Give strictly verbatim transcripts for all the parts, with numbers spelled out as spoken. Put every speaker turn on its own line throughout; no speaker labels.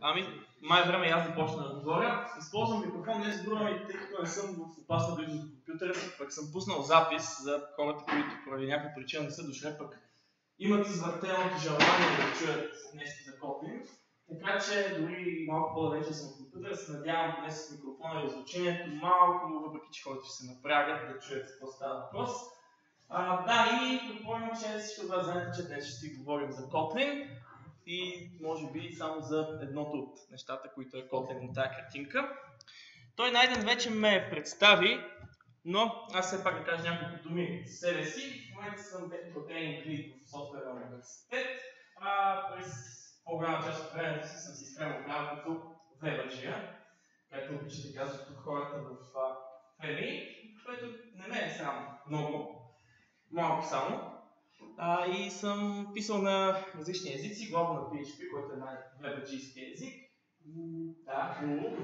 Ами, май време и аз да почна да говоря. Използвам микрофон днес друга, тъй като не съм в опасна близост до компютъра си, пък съм пуснал запис за хората, които поради някаква причина не са дошли, пък имат извъртеното желание да чуят нещо за Kotlin. Така че дори малко по-далече съм в компютъра, се надявам днес с микрофона и излучението малко, въпреки че хората ще се напрягат да чуят какво става въпрос. А, да, и предполагам, че всички от вас знаете, че днес ще си говорим за Kotlin и може би само за едното от нещата, които е Kotlin на тази картинка. Той Найден вече ме представи, но аз все пак да кажа няколко думи за себе си. В момента съм Technical Training Lead в софтуерен университет. А, през по-голяма част от времето си съм си изкревал работа вебаджия, както обичате да казват тук хората в Феми, което не ме е срам много, малко само. А, и съм писал на различни езици, главно на пи ейч пи, който е най-вебаджийски език. Да,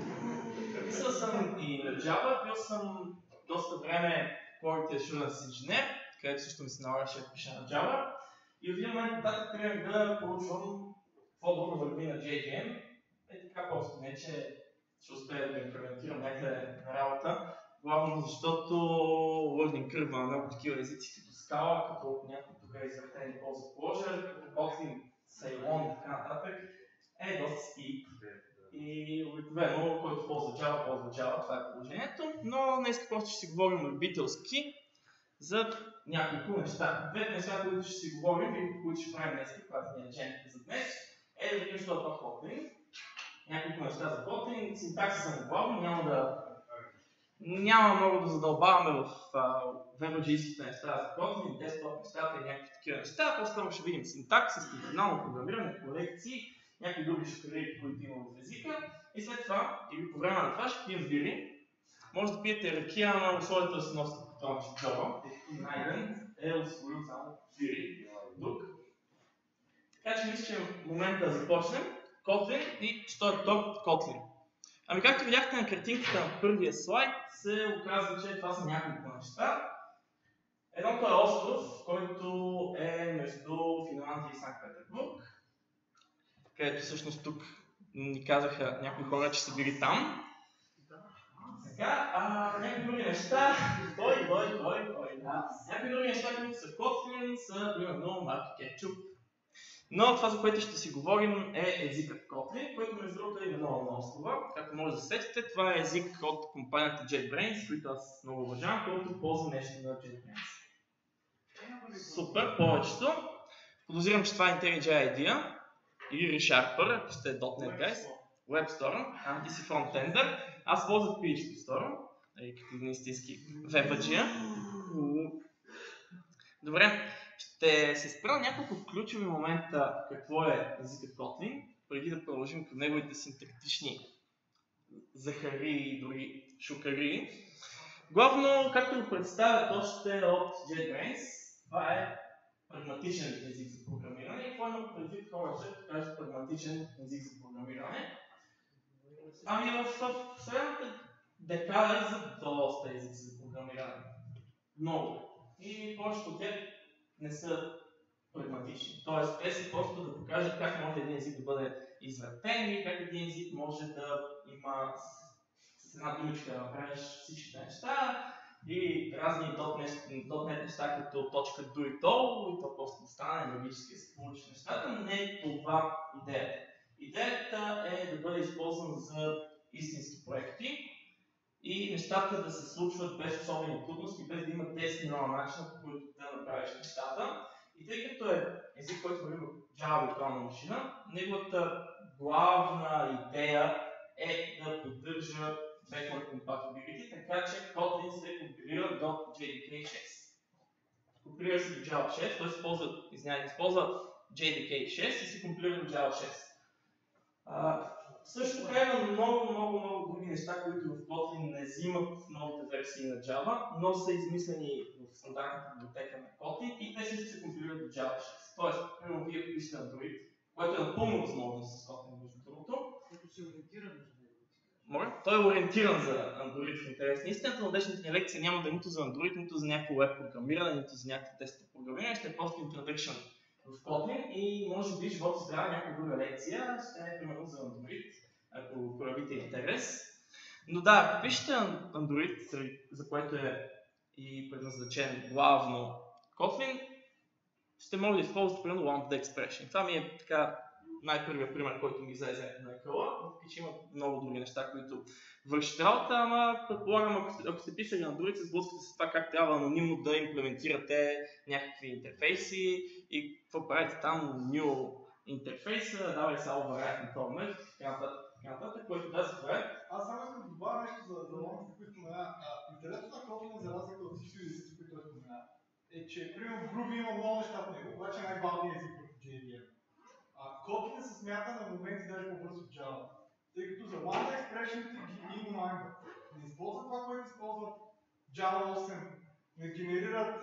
писал съм и на Java, бил съм доста време Quality Assurance Engineer, където също ми се налагаше да пиша на Java. И в един момент нататък трябвах да проучвам какво друго върви на джей джи ем. Е така просто, не че ще успея да имплементирам някъде на работа. Главно защото learning curve на много такива езици като Scala, като някои тук е извъртени полза Clojure, като Kotlin, Ceylon и така нататък, е доста стип. И обикновено, който ползва Java, ползва Java, това е положението. Но днес просто ще си говорим любителски за няколко неща. Двете неща, които ще си говорим и които ще правим днес, когато ни е аджендата за днес, е да видим, що е това Kotlin. Няколко неща за Kotlin, синтакси са главно, няма да няма много да задълбаваме в вебаджийските неща за Kotlin, десктоп нещата и някакви такива неща. По-скоро ще видим синтакси, функционално програмиране, колекции, някакви други шкали, които има в езика. И след това, или по време на това, ще пием бири. Може да пиете ракия на условията да се носите патронче Java, тъй като Найден е освоил само бири тук. Така че мисля, че е момент да започнем. Kotlin и що е то Kotlin. Ами както видяхте на картинката на първия слайд, се оказва, че това са няколко неща. Едното е остров, който е между Финландия и Санкт Петербург, където всъщност тук ни казаха някои хора, че са били там. Сега, а, някакви други неща, той, той, той, той, да. Някакви други неща, които са Kotlin, са примерно Марки Кетчуп. Но това, за което ще си говорим, е езикът Kotlin, който между другото е много на острова. Както може да сетите, това е език от компанията JetBrains, който аз много уважавам, който ползва нещо на JetBrains. Супер, повечето. Подозирам, че това е IntelliJ IDEA или ReSharper, ако сте .дот нет guys, WebStorm, а ти си фронтендър. Аз ползвах пи ейч пи Storm, като един истински вебаджия. Добре. Ще се спра няколко ключови момента какво е езикът Kotlin, преди да продължим към неговите синтактични захари и дори шукари. Главно, както го представят още от JetBrains, това е прагматичен език за програмиране. И какво има предвид хората, като кажат прагматичен език за програмиране? Ами в средната декада е за доста езици за програмиране. Много. И повечето от тях не са прагматични. Тоест, те са просто да покажат как може един език да бъде извъртен и как един език може да има с една думичка да направиш всичките неща и разни .дот нет неща, като точка do it all и то просто да стане логически да се получи нещата. Не е това идеята. Идеята е да бъде използван за истински проекти и нещата да се случват без особени трудности, без да има тесни нова начина, по които да направиш нещата. И тъй като е език, който върви в Java виртуална машина, неговата главна идея е да поддържа backward compatibility, така че Kotlin се компилира до джей ди кей шест. Компилира се до Java шест, т.е. използва, извиняйте, използва джей ди кей шест и се компилира до Java шест. А, също така има много, много, много други неща, които в Kotlin не взимат новите версии на Java, но са измислени в стандартната библиотека на Kotlin и те също се компилират до Java шест. Тоест, примерно вие пишете Android, което е напълно възможно с Kotlin между другото.
Който си ориентиран за него.
Може? Той е ориентиран за Android в интерес на истината, но днешната ни лекция няма да е нито за Android, нито за някакво веб програмиране, нито за някакво тестово програмиране, ще е просто introduction в Kotlin и може би живота избира някаква друга лекция, ще е примерно за Android, ако проявите интерес. Но да, ако пишете Android, за което е и предназначен главно Kotlin, ще може да използвате примерно Lambda Expression. Това ми е така най-първият пример, който ми излезе на екъла, въпреки че има много други неща, които вършат работа, ама предполагам, ако, ако сте писали на Android, се сблъскате с това как трябва анонимно да имплементирате някакви интерфейси и какво правите там, new интерфейса, давай са override на този метод, така нататък, така нататък, което да се прави.
Аз само искам да добавя нещо за Lambda, които спомена. Интересно на Kotlin, за разлика от всички езици, които той спомена, е, че примерно в Groovy има много неща в него, обаче най-бавният език в джей ви ем. А Kotlin се смята на моменти даже по-бързо от Java, тъй като за Lambda Expression-ите ги инлайнват. Не използват това, което използват Java осем, не генерират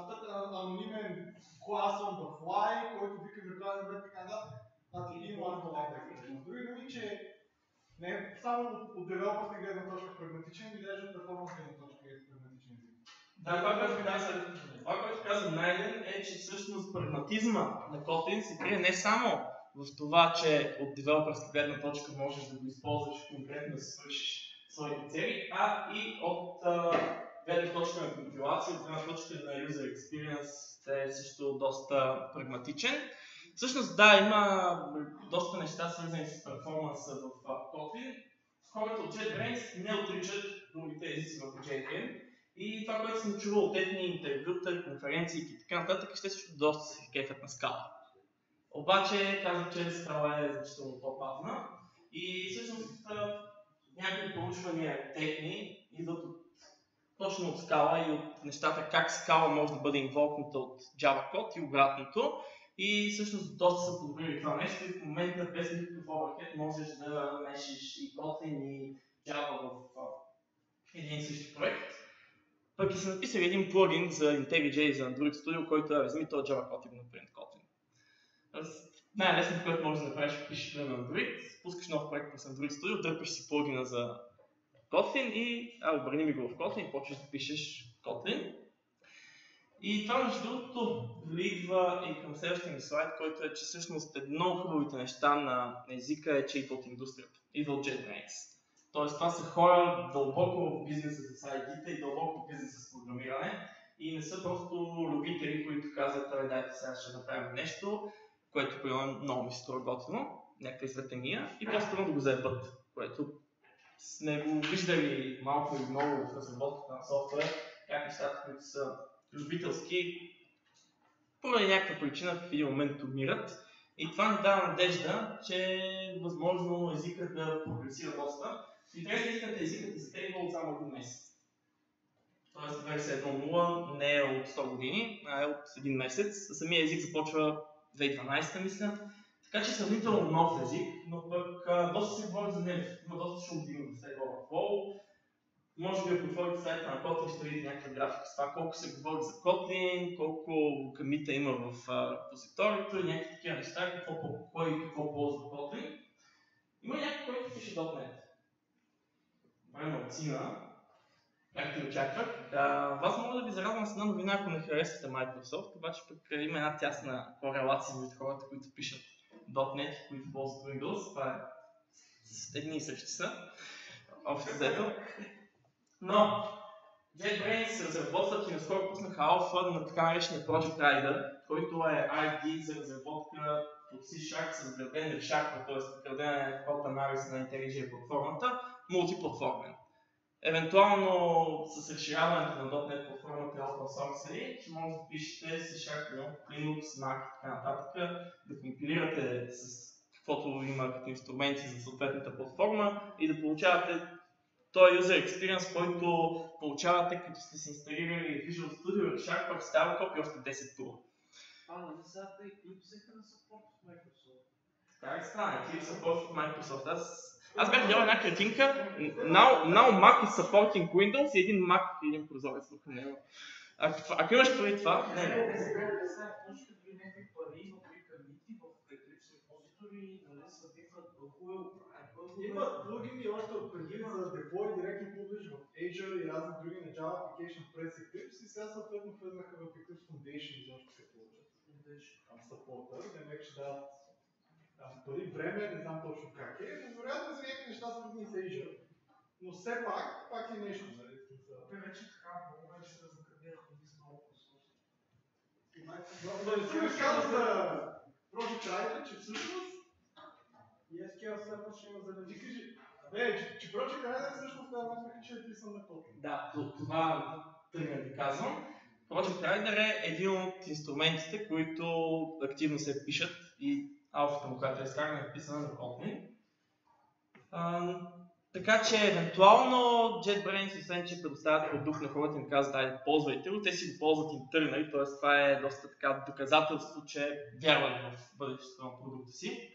анонимен клас on the fly, който вика виртуален обект така нататък, а ти инлайнва Lambda Expression. Други думи, че не е само от девелопърска гледна точка прагматичен, и даже от перформанс гледна точка е прагматичен език.
Да, това, което каза, това, което каза Найден, е, че всъщност прагматизма на Kotlin се крие не само в това, че от девелопърска гледна точка можеш да го използваш конкретно да свършиш своите цели, а и от гледна точка на компилация, от гледна точка на user experience е също доста прагматичен. Всъщност да, има доста неща свързани с перформанса в Kotlin. Хората от JetBrains не отричат другите езици в джей ви ем. И това, което съм чувал от техни интервюта, конференции и така нататък, ще също доста се кефят на Scala. Обаче казвам, че Scala е значително по-бавна и всъщност някакви проучвания техни идват от, точно от Scala и от нещата как Scala може да бъде инволкната от Java код и обратното. И всъщност доста са подобрили това нещо и в момента без никакъв overhead можеш да мешиш и Kotlin и Java в един и същи проект. Пък и са написали един плагин за IntelliJ за Android Studio, който е вземи този Java код и го направи на Kotlin. Най-лесното, което можеш да направиш, пишеш на Android, пускаш нов проект с Android Studio, дърпаш си плагина за Kotlin и а, обърни ми го в Kotlin и почваш да пишеш Kotlin. И това между другото идва и към следващия ми слайд, който е, че всъщност едно от хубавите неща на езика е, че идва от индустрията, идва от JetBrains. Тоест това са хора дълбоко в бизнеса с ай ти-та и дълбоко в бизнеса с програмиране и не са просто любители, които казват, абе дайте сега ще направим нещо, което примерно много ми се струва готино, някаква извратения и просто да го заебат, което сме го виждали малко или много в разработката на софтуер, как нещата, които са любителски, поради някаква причина в един момент умират. И това ни дава надежда, че е възможно езикът да прогресира доста. И трябва да искате езикът изтегва от само един месец. Тоест версия едно точка нула не е от сто години, а е от един месец. Самия език започва две хиляди и дванадесета, мисля. Така че е сравнително нов език, но пък а, доста се говори за него. Има доста шумдин в Stack Overflow. Може би ако отворите сайта на Kotlin ще видите някаква графика с това колко се говори за Kotlin, колко комита има в репозиторието и някакви такива неща, какво, кой и какво ползва Kotlin. Има някой, който пише .дот нет. Май малцина, както и очаквах. Вас мога да ви зарадвам с една новина, ако не харесвате Microsoft, обаче пък има една тясна корелация между хората, които пишат .дот нет и които ползват Windows. Това е с едни и същи са. Общо взето. Но JetBrains разработват и наскоро пуснаха алфа на така наречения Project Rider, който е ай ди за разработка от C-Sharp с вграден ReSharper, т.е. вграден е код анализ на IntelliJ платформата, мултиплатформен. Евентуално с разширяването на .дот нет платформата и Open Source, ще може да пишете C-Sharp, Linux, Mac и така нататък, да компилирате с каквото има като инструменти за съответната платформа и да получавате този user experience, който получавате, като сте си инсталирали Visual Studio, ReSharper, StyleCop и още десет тула.
А, нали сега те клипсеха на support в Microsoft?
Така ли стана? Clip support в Microsoft. Аз, аз бях гледал една картинка. Now, now Mac is supporting Windows и един Mac и един прозорец върху него. Ако, ако имаш преди това, не, не.
Не, сега почнаха да някакви пари, но при комити в Eclipse репозитори, нали са викнат бълхове,
Има плugини още от преди за Deploy директно publish в Azure и разни други на Java Application през Eclipse и сега съответно влезнаха в Eclipse Foundation изобщо като
беше?
Там саппортър, демек ще дадат там пари, време, не знам точно как е, но вероятно за някакви неща свързани с Azure. Но все пак, пак е нещо, нали?
Те вече така много вече се закъдират и с много посоки.
Но да не си разказва за Project Writer, че всъщност
И ес кю ел сервер ще има за
ти кажи, не, че, че Project Writer всъщност това мисля, че е писан на Kotlin.
Да, това тръгна да казвам. Project Rider е един от инструментите, които активно се пишат и алфата му, която е изкарана, е писана на Kotlin. А, така че, евентуално JetBrains, освен че предоставят продукт на хората им казват, айде, ползвайте го, те си го ползват интернали, т.е. това е доста така доказателство, че вярват в бъдещето на продукта си.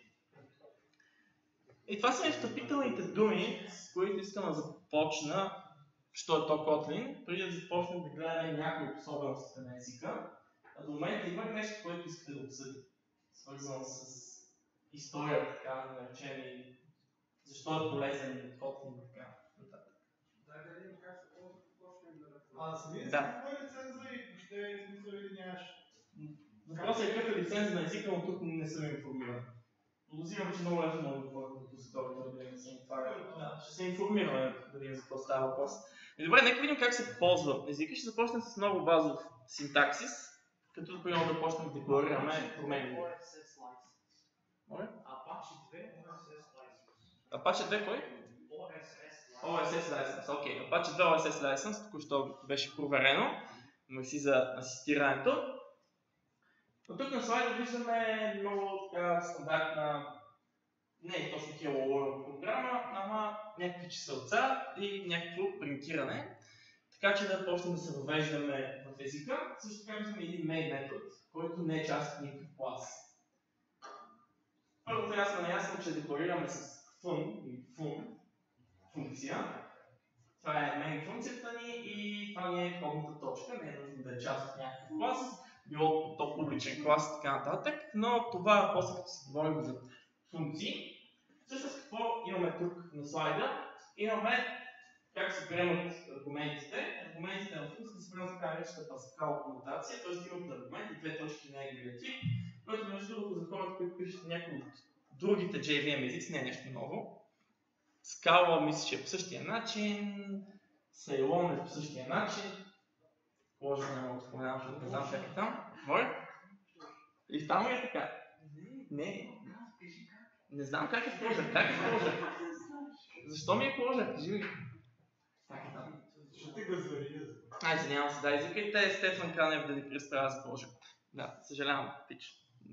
И това са встъпителните думи, с които искам да започна, що е то Kotlin, преди да започнем да гледаме някои от особеностите на езика. А до момента има нещо, което искате да обсъдим, свързано с историята, така наречем, и защо е полезен Kotlin и така нататък.
Дай да видим как се ползва почнем да
А самия език
Да.
какво е лиценза и въобще е смисъл или нямаш?
Въпросът е какъв е лиценз на езика, но тук не съм информиран. Подозирам, че много лесно може да ходят на репозиторията да видим за това. Да, ще се информираме да видим за какво става въпрос. И добре, нека видим как се ползва езика. Ще започнем с много базов синтаксис, като примерно да почнем да декларираме промени.
о ес ес license.
Моля?
Apache две о ес ес license.
Apache две кой?
о ес ес license.
о ес ес license, окей. Okay. Apache две о ес ес license, току-що беше проверено. Мерси за асистирането. Но тук на слайда виждаме много така стандартна, не е точно Hello World програма, ама някакви чиселца и някакво принтиране. Така че да почнем да се въвеждаме в езика. Също така виждаме един main метод, който не е част от никакъв клас. Първо трябва да сме наясно, че декларираме с fun или fun функция. Това е main функцията ни и това ни е входната точка, не е нужно да е част от някакъв клас. Било то публичен клас и така нататък, но това после като си говорим за функции. Всъщност какво имаме тук на слайда? Имаме как се приемат аргументите. Аргументите на функцията се приемат така наречената Pascal комутация, т.е. имат аргумент и две точки на неговия тип, което между другото за хората, които пишат някои от другите джей ви ем езици, не е нещо ново. Scala мисля, че е по същия начин, Ceylon е по същия начин. Ложа не мога да споменавам, защото не знам как е там. Моля? И там е така? Не. Не знам как е в Clojure. Как е в Clojure? Защо ми е Clojure? Кажи ми. Как е там?
Ще те го звери.
Ай, извинявам се, да, извикайте Стефан Канев да ви представя за Clojure. Да, съжалявам, пич.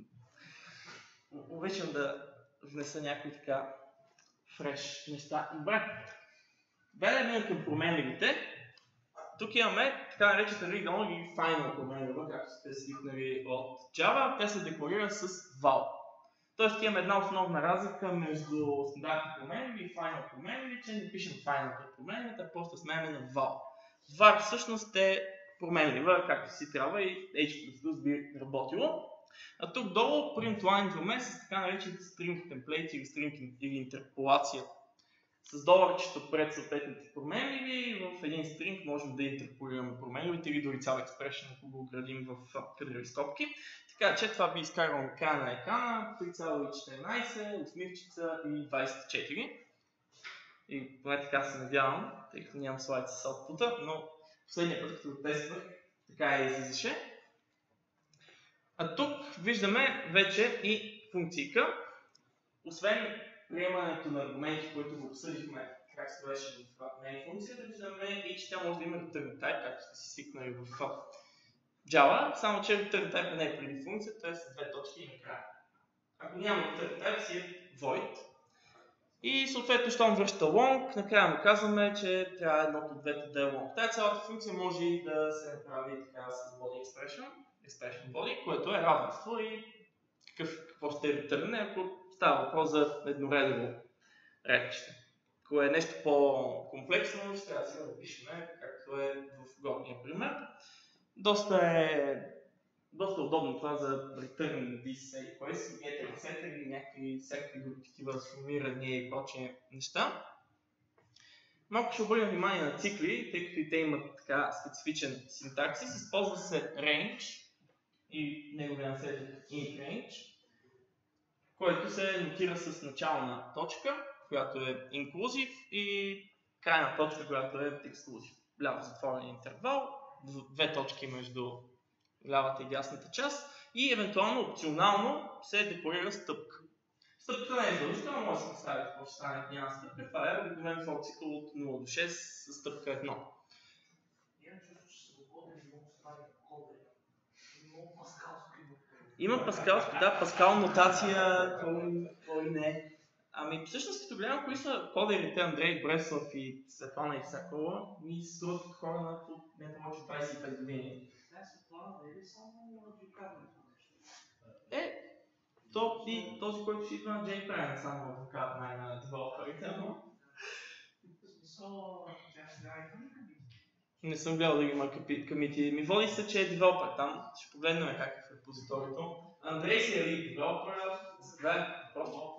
Обичам да внеса някои така фреш неща. Добре. Гледаме към променливите. Тук имаме така наречената read-only и final променлива, както сте свикнали от Java. Те се декларира с val. Тоест имаме една основна разлика между стандартни променливи и final променливи, че не пишем final променливите, а просто сменяме на val. var всъщност е променлива, както си трябва и H плюс плюс би работило. А тук долу printline две с така наречените string template или string или интерполация. С доларчето пред съответните променливи, в един стринг можем да интерполираме променливите или дори цял експрешен, ако го градим в кадрови скобки. Така че това би изкарало на края на екрана три цяло четиринайсет, осмивчица и двайсет и четири. И поне така се надявам, тъй като нямам слайд с output-а, но последния път, като го тествах, така и излизаше. А тук виждаме вече и функцийка. Освен приемането на аргументи, които го обсъдихме как се беше в main функцията, виждаме и че тя може да има return type, както сте си свикнали в Java, само че return type не е преди функция, т.е. с две точки и накрая. Ако няма return type, си е void. И съответно, щом връща long, накрая му казваме, че трябва едното от двете да е long. Тая цялата функция може и да се направи така с body expression, expression body, което е равенство и какъв, какво ще е return, ако става въпрос за едноредово редче. Ако е нещо по-комплексно, ще трябва да си го напишем, както е в горния пример. Доста е доста удобно това за return this, request, getter, setter или някакви всякакви други такива сформирания и прочие неща. Малко ще обърнем внимание на цикли, тъй като и те имат така специфичен синтаксис. Използва се range и неговия наследник int_range, който се нотира с начална точка, която е inclusive, и крайна точка, която е exclusive. Ляво затворен интервал, две точки между лявата и дясната част и евентуално опционално се декорира стъпка. Стъпката не е задължителна, може да се представи какво ще стане, няма стъпка. Това е обикновен for цикъл от нула до шест с стъпка едно. Има паскалски, да, паскал нотация, кой не. Ами всъщност като гледам кои са кодерите Андрей Бресов и Светлана Исакова, ми се струват от хора на не повече двайсет и пет години. Е, то и този, който ще идва на JPrain, само адвокат на девелоперите, но... Не съм гледал да има комити. Ми води се, че е девелопер там. Ще погледнем как е в репозиторието. Андрей си е ли девелопер? Да, просто...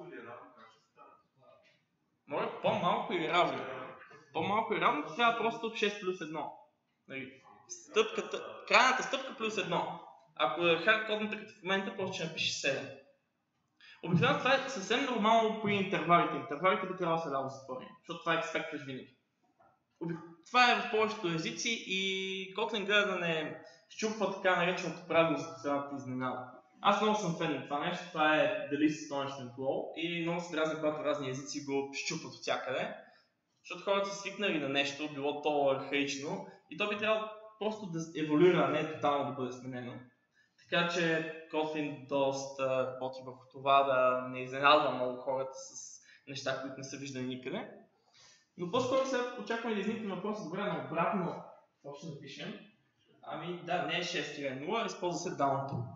Може по-малко или равно. По-малко или равно трябва просто шест плюс едно. Стъпката, крайната стъпка плюс едно. Ако е хардкодната като в момента, просто ще напише седем. Обикновено това е съвсем нормално при интервалите. Интервалите би трябвало да са ляво затворени, защото това експектваш винаги. Това е в повечето езици и Kotlin гледа да не щупва така нареченото правило за последната изненада. Аз много съм фен на това нещо, това е The Least Astonishment Law и много се дразня, когато разни езици го щупват от всякъде. Защото хората са свикнали на нещо, било то архаично и то би трябвало просто да еволюира, а не тотално да бъде сменено. Така че Kotlin доста работи върху това да не изненадва много хората с неща, които не са виждани никъде. Но по-скоро сега очакваме да изникне въпроса, добре, но обратно какво ще напишем? Ами да, не е шест нула, използва се down to.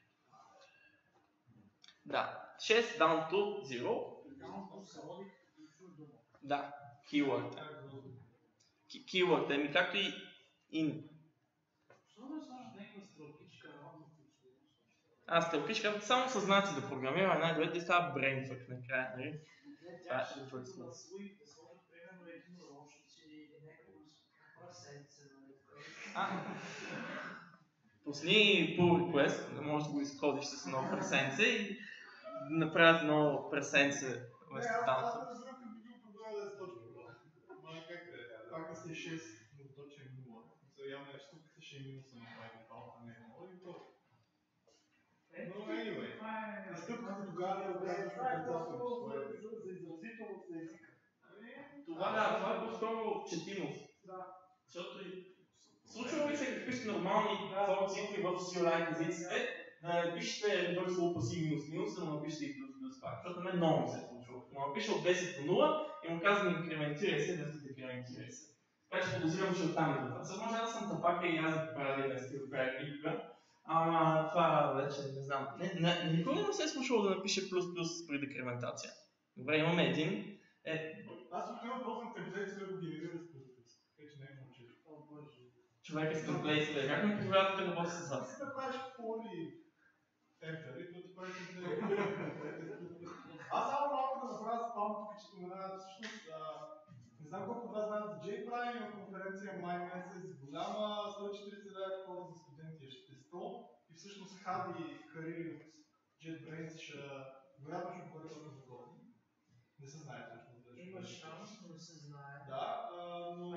Да, шест down to zero. Да, keyword. Keyword е ми както и in. А, стрелкичка, само със знаци да програмира, най-добре да става brainfuck накрая, нали? Това е reverse. Пусни pull request, да можеш да го изкодиш с едно пресенце и направят едно пресенце вместо там.
Не, аз не знам как би бил проблема да е с точка. Ма как е, пак да сте шест, но точно е нула. Явно е штуката ще е минуса на това дефалта, не е нула и то. Но anyway, стъпката тогава да оказваш отрицателно за изразителност на езика.
Това да, това е по-скоро четимост. Защото случва ли се какви са нормални for цифри в C-Line езиците, да напишете reverse loop си минус минус, да му напишете и плюс плюс пак, защото на мен много му се е случва. Като му напиша от десет до нула и му казвам инкрементирай се, да се декрементирай се. Така че подозирам, че оттам идва това. Сега може да съм тапака и аз да правя да сте правя никога, ама това вече не знам. Никога не се е случвало да напише плюс плюс при декрементация. Добре, имаме един. Е...
Аз обикновено ползвам темплейт, да го генерира с плюс плюс. Така че не е мълчи.
Човек е с темплейт, как ми позволявате да работя с вас?
Ти да правиш поли enter и то ти прави темплейт. Аз само малко да направя спам тук, че споменават всъщност, не знам колко това знаят за JPrain, има конференция май месец, голяма, сто и четирийсет лева кода за студенти, ще е сто и всъщност хади кариери от JetBrains ще вероятно ще бъде много закладни. Не се знае точно.
Има шанс, но не се знае.
Да, но...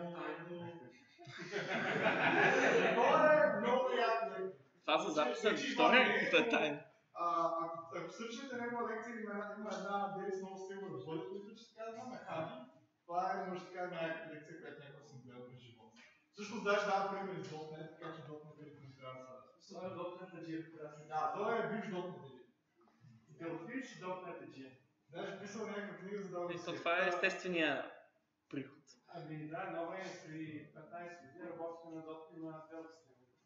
Това е много приятно.
Това за записа, втория, като е тайна.
Ако сърчете негова лекция, има една There is no silver bullet, които ще казва на Хади. Това е, може да кажа, най-яката лекция, която някога съм гледал през живота. Всъщност даже дава примери с .NET, така че .NET е не трябва да са...
Това е .NET G.
Да, това е бивш .NET G.
Делфиш .NET G.
Даже писал някаква книга за да го
То това е естествения приход.
Ами да, много е при петнайсет години работите на Delphi.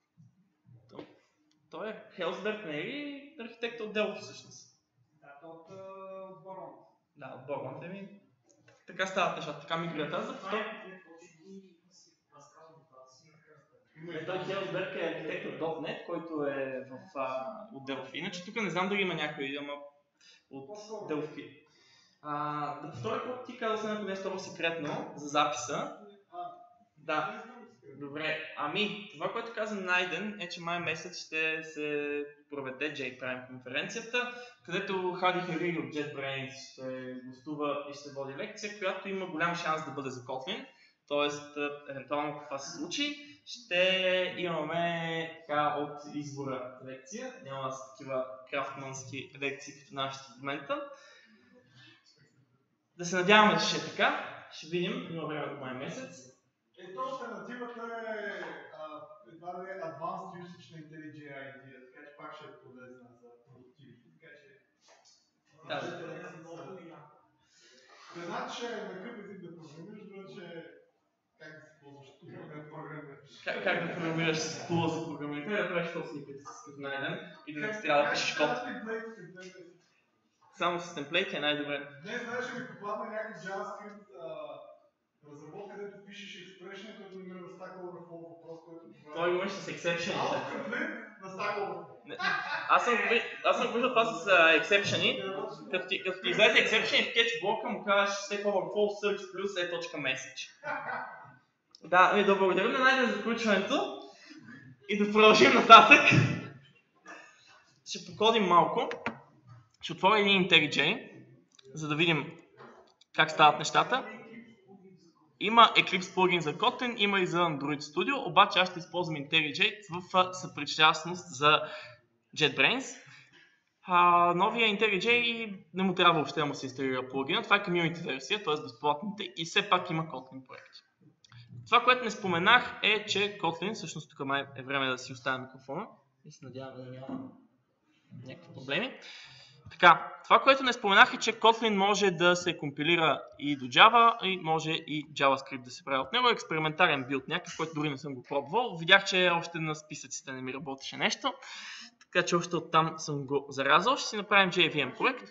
Той е Хелсберг, не е ли архитект от Delphi всъщност?
Да, то от Borland.
Да, от Borland, еми. Така стават нещата, така ми гледат. Аз за втор... Е, той Хелсберг е архитект от .NET, който е в, а, от Delphi. Иначе тук не знам дали има някой, ама от Delphi. А, да повторя какво ти казал се на нещо много секретно за записа. Да. Добре, ами това, което каза Найден е, че май месец ще се проведе JPrime конференцията, където Хади Харири от JetBrains ще гостува и ще води лекция, която има голям шанс да бъде за Kotlin. Тоест, евентуално това се случи, ще имаме така от избора лекция, няма с такива крафтмански лекции като нашите в момента. Да се надяваме, че ще е така, ще видим, има време до май месец.
Ето алтернативата е едва ли е Advanced Usage на IntelliJ идея, така че пак ще е полезна за продуктивност. Така че... Една, че на какъв език да програмираш, друга, че как да се ползваш програмираш.
Как, как да програмираш с тула за програмиране, да правиш собствените си като Найден и да не трябва да пишеш код. Само с темплейти е най-добре.
Не, знаеш ли ми попадна някакъв JavaScript разработка, където пишеш expression, който намира на Stack Overflow въпрос, който...
Той имаш с exception.
На Stack Overflow.
Аз съм виждал това с exception. Като ти излезе exception в catch блока му казваш Stack Overflow search плюс e.message. Да, ми да благодарим на Найден за включването и да продължим нататък. Ще покодим малко. Ще отворя един IntelliJ, за да видим как стават нещата. Има Eclipse плагин за Kotlin, има и за Android Studio, обаче аз ще използвам IntelliJ в съпричастност за JetBrains. А, новия IntelliJ не му трябва въобще да му се инсталира плагина, това е community версия, т.е. безплатните и все пак има Kotlin проекти. Това, което не споменах е, че Kotlin, всъщност тук май е време да си оставя микрофона и се надявам да няма някакви проблеми. Така, това, което не споменах е, че Kotlin може да се компилира и до Java, и може и JavaScript да се прави от него. Експериментален билд някакъв, който дори не съм го пробвал. Видях, че още на списъците не ми работеше нещо, така че още оттам съм го заразал. Ще си направим джей ви ем проект.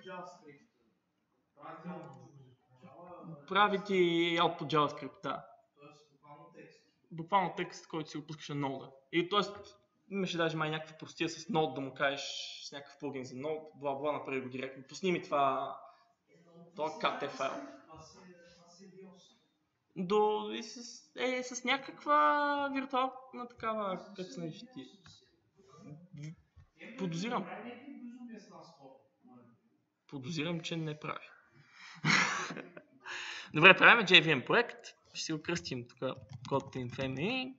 Прави ти output JavaScript, да. Буквално текст, който си го пускаш на нода. И т.е. имаше даже май някаква простия с Node да му кажеш с някакъв плагин за Node, бла-бла, направи го директно. Пусни ми това, това кей ти файл. До, и с, е с някаква виртуална такава, как се нарича ти. Подозирам. Подозирам, че не прави. Добре, правим джей ви ем проект. Ще си го кръстим тук Kotlin Family.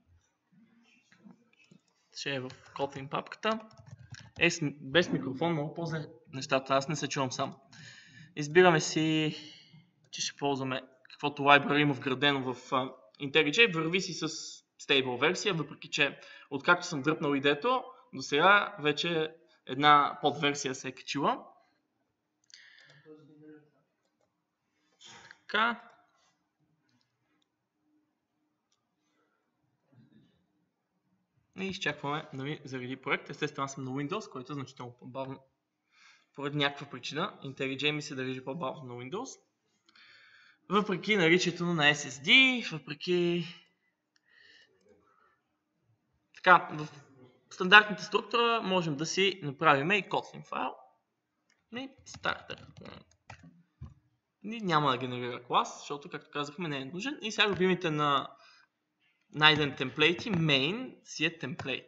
Ще е в Kotlin папката. Е, без микрофон много по-зле нещата, аз не се чувам сам. Избираме си, че ще ползваме каквото library има вградено в uh, IntelliJ. Върви си с stable версия, въпреки че откакто съм дръпнал идето, до сега вече една подверсия се е качила. Така. И изчакваме нали, заради проект. Естествено аз съм на Windows, който е значително по-бавно. Поради някаква причина IntelliJ ми се държи по-бавно на Windows. Въпреки наличието на ес ес ди, въпреки... Така, в стандартната структура можем да си направим и Kotlin файл. И стартер. И няма да генерира клас, защото, както казахме, не е нужен. И сега любимите на Найден темплейти, main си е темплейт.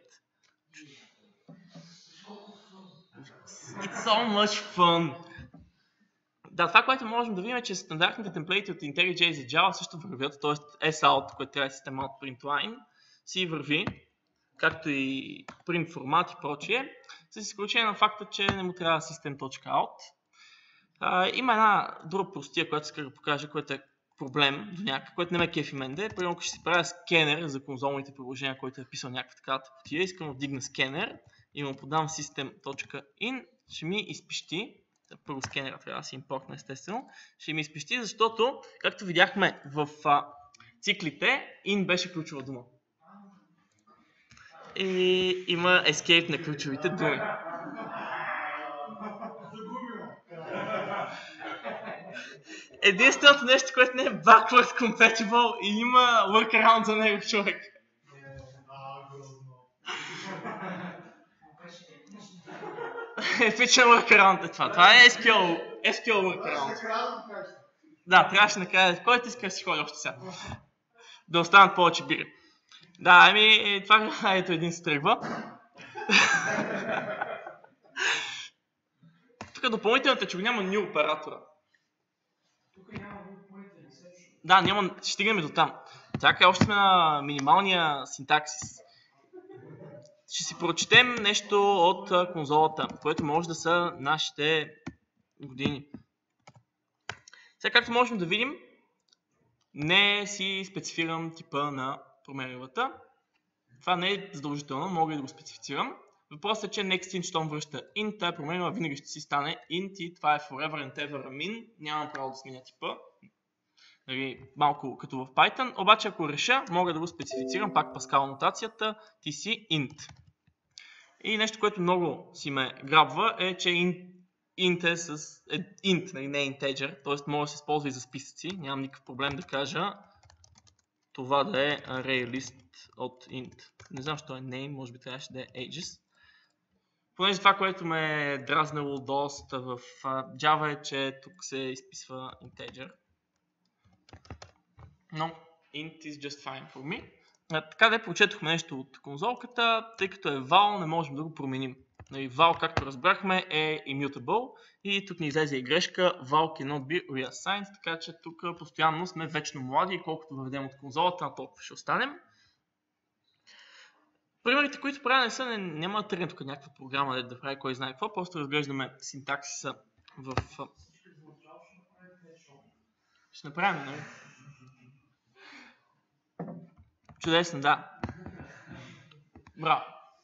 It's so much fun! Да, това, което можем да видим е, че стандартните темплейти от IntelliJ за Java също вървят, т.е. sout, което трябва да е система от printline, си върви, както и print формат и прочие, с изключение на факта, че не му трябва system.out. А, има една друга простия, която иска да покажа, която е проблем до някакъв, което не ме кефи менде. Примерно, ако ще си правя скенер за конзолните приложения, който е писал някаква такава тъпотия, искам да вдигна скенер и му подам system.in, ще ми изпищи. Първо скенера трябва да се импортна естествено. Ще ми изпищи, защото, както видяхме в а, циклите, in беше ключова дума. И има escape на ключовите думи. Единственото нещо, което не е backward compatible и има workaround за него човек. Епичен workaround е това. Това е ес кю ел, ес кю ел workaround. Да, трябваше накрая. Който иска да си ходи още сега. да останат повече бири. Да, ами това ето един се тръгва. Тук допълнителната, че го няма new оператора.
Тук няма new point exception.
Да, няма, ще стигнем до там. Така, още сме на минималния синтаксис. Ще си прочетем нещо от конзолата, което може да са нашите години. Сега, както можем да видим, не си специфирам типа на променливата. Това не е задължително, мога и да го специфицирам. Въпросът е, че next int, щом връща int, тая променлива винаги ще си стане int и това е forever and ever min. Нямам право да сменя типа. Нали, малко като в Python, обаче ако реша, мога да го специфицирам, пак Pascal нотацията, ти си int. И нещо, което много си ме грабва е, че int, int е с е, int, нали, не е integer, т.е. може да се използва и за списъци, нямам никакъв проблем да кажа това да е array list от int. Не знам, що е name, може би трябваше да е ages. Понеже това, което ме е дразнало доста в Java е, че тук се изписва integer. Но int is just fine for me. А, така да прочетохме нещо от конзолката, тъй като е val, не можем да го променим. Нали, val, както разбрахме, е immutable и тук ни излезе и грешка val cannot be reassigned, така че тук постоянно сме вечно млади и колкото въведем от конзолата, на толкова ще останем. Примерите, които правя не са, не, няма да тръгне тук някаква програма да прави кой знае какво, просто разглеждаме синтаксиса в... Ще направим, нали? Чудесно, да. Браво.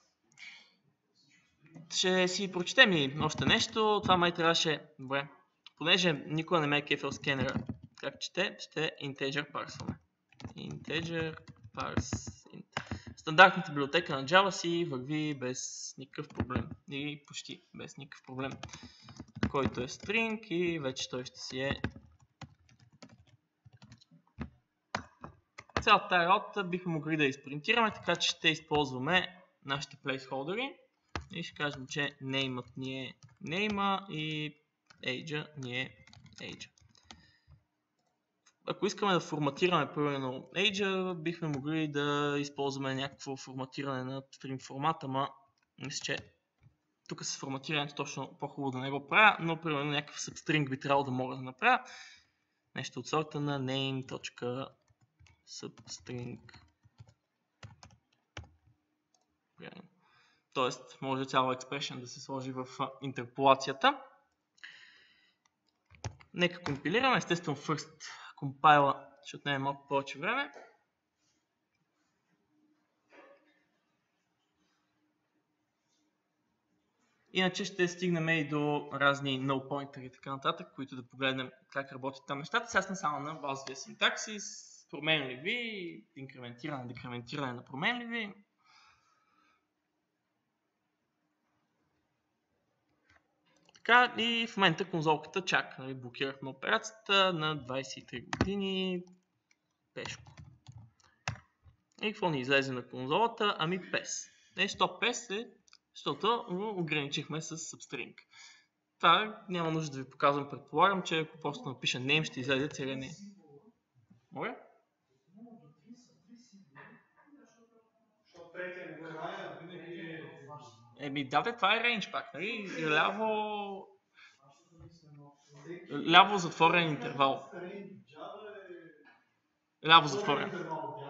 Ще си прочетем и още нещо. Това май трябваше... Добре. Понеже никога не ме е кефил скенера. Как чете? Ще integer парсваме. Integer parse int. Стандартната библиотека на Java си върви без никакъв проблем. И почти без никакъв проблем. Който е string и вече той ще си е... Цялата тази работа бихме могли да изпринтираме, така че ще използваме нашите placeholder и ще кажем, че name-ът ни е name и age ни е age. Ако искаме да форматираме примерно age, бихме могли да използваме някакво форматиране на string формата, ама мисля, че тук с форматирането точно по-хубаво да не го правя, но примерно някакъв substring би трябвало да мога да направя. Нещо от сорта на name.substring. Тоест, може цяла expression да се сложи в интерполацията. Нека компилираме. Естествено, first compile ще отнеме малко повече време. Иначе ще стигнем и до разни null pointer и така нататък, които да погледнем как работят там нещата. Сега сме само на базовия синтаксис, променливи, инкрементиране, декрементиране на променливи. Така, и в момента конзолката чака. Нали, блокирахме операцията на двадесет и три години. Пешко. И какво ни излезе на конзолата? Ами пес. Не, що пес е, защото го ограничихме с substring. Това няма нужда да ви показвам, предполагам, че ако просто напиша name, ще излезе целият name. Моля? Еми, да, бе, това е range пак, нали? Ляво... Ляво затворен интервал. Ляво затворен.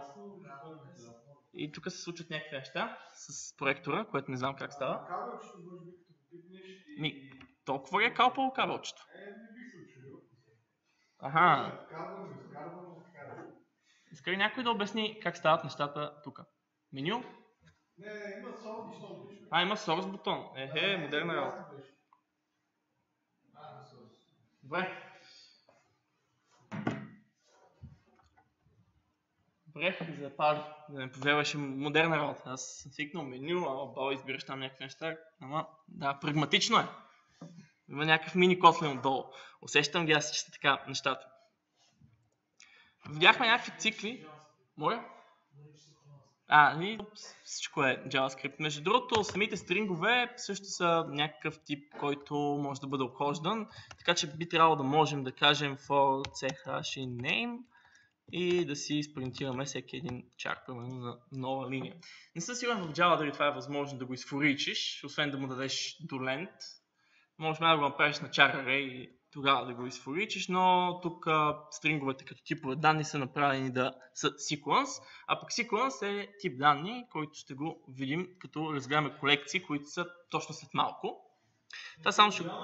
И тук се случват някакви неща с проектора, което не знам как става. Ми, толкова е калпало кабелчето. Аха. Иска ли някой да обясни как стават нещата тук? Меню?
Не, има source бутон.
А, има source бутон. Ехе, модерна работа. Добре. Добре, за пар, да не повярваше модерна работа. Аз съм свикнал меню, ала бал избираш там някакви неща. Ама, да, прагматично е. Има някакъв мини котлен отдолу. Усещам ги аз, че са така нещата. Видяхме някакви цикли. Моля? А, и всичко е JavaScript. Между другото, самите стрингове също са някакъв тип, който може да бъде обхождан. Така че би трябвало да можем да кажем for chhash in name и да си изпринтираме всеки един чар, примерно на нова линия. Не съм сигурен в Java дали това е възможно да го изфоричиш, освен да му дадеш до length. Може да го направиш на char array и тогава да го изфоричиш, но тук стринговете като типове данни са направени да са sequence, а пък sequence е тип данни, който ще го видим като разгледаме колекции, които са точно след малко. Та само ще...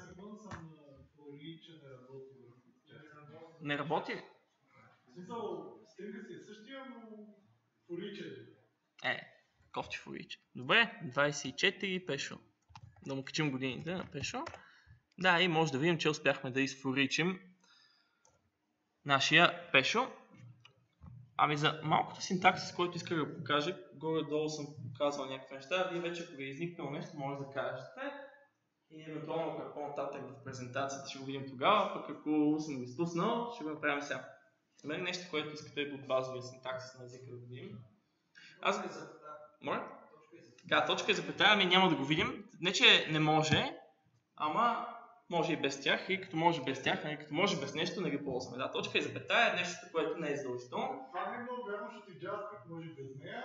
Не работи ли?
В смисъл, стринга си е същия, но фориче.
Е, кофти фориче. Добре, двайсет и четири пешо. Да му качим годините на пешо. Да, и може да видим, че успяхме да изфоричим нашия пешо. Ами за малкото синтаксис, който исках да покажа, горе-долу съм показал някакви неща. Вие вече, ако ви е изникнало нещо, може да кажете. И евентуално, ако по-нататък в презентацията ще го видим тогава, пък ако съм го изпуснал, ще го направим сега. Нали нещо, което искате от базовия синтаксис на езика да го видим. Аз... Моля? Така, точка и запетая, ами няма да го видим. Не, че не може, ама може и без тях. И като може без тях, нали, като може без нещо, не ги ползваме. Да, точка и запетая е нещо, което не е задължително.
Това не е много вярно, защото и JavaScript може без нея,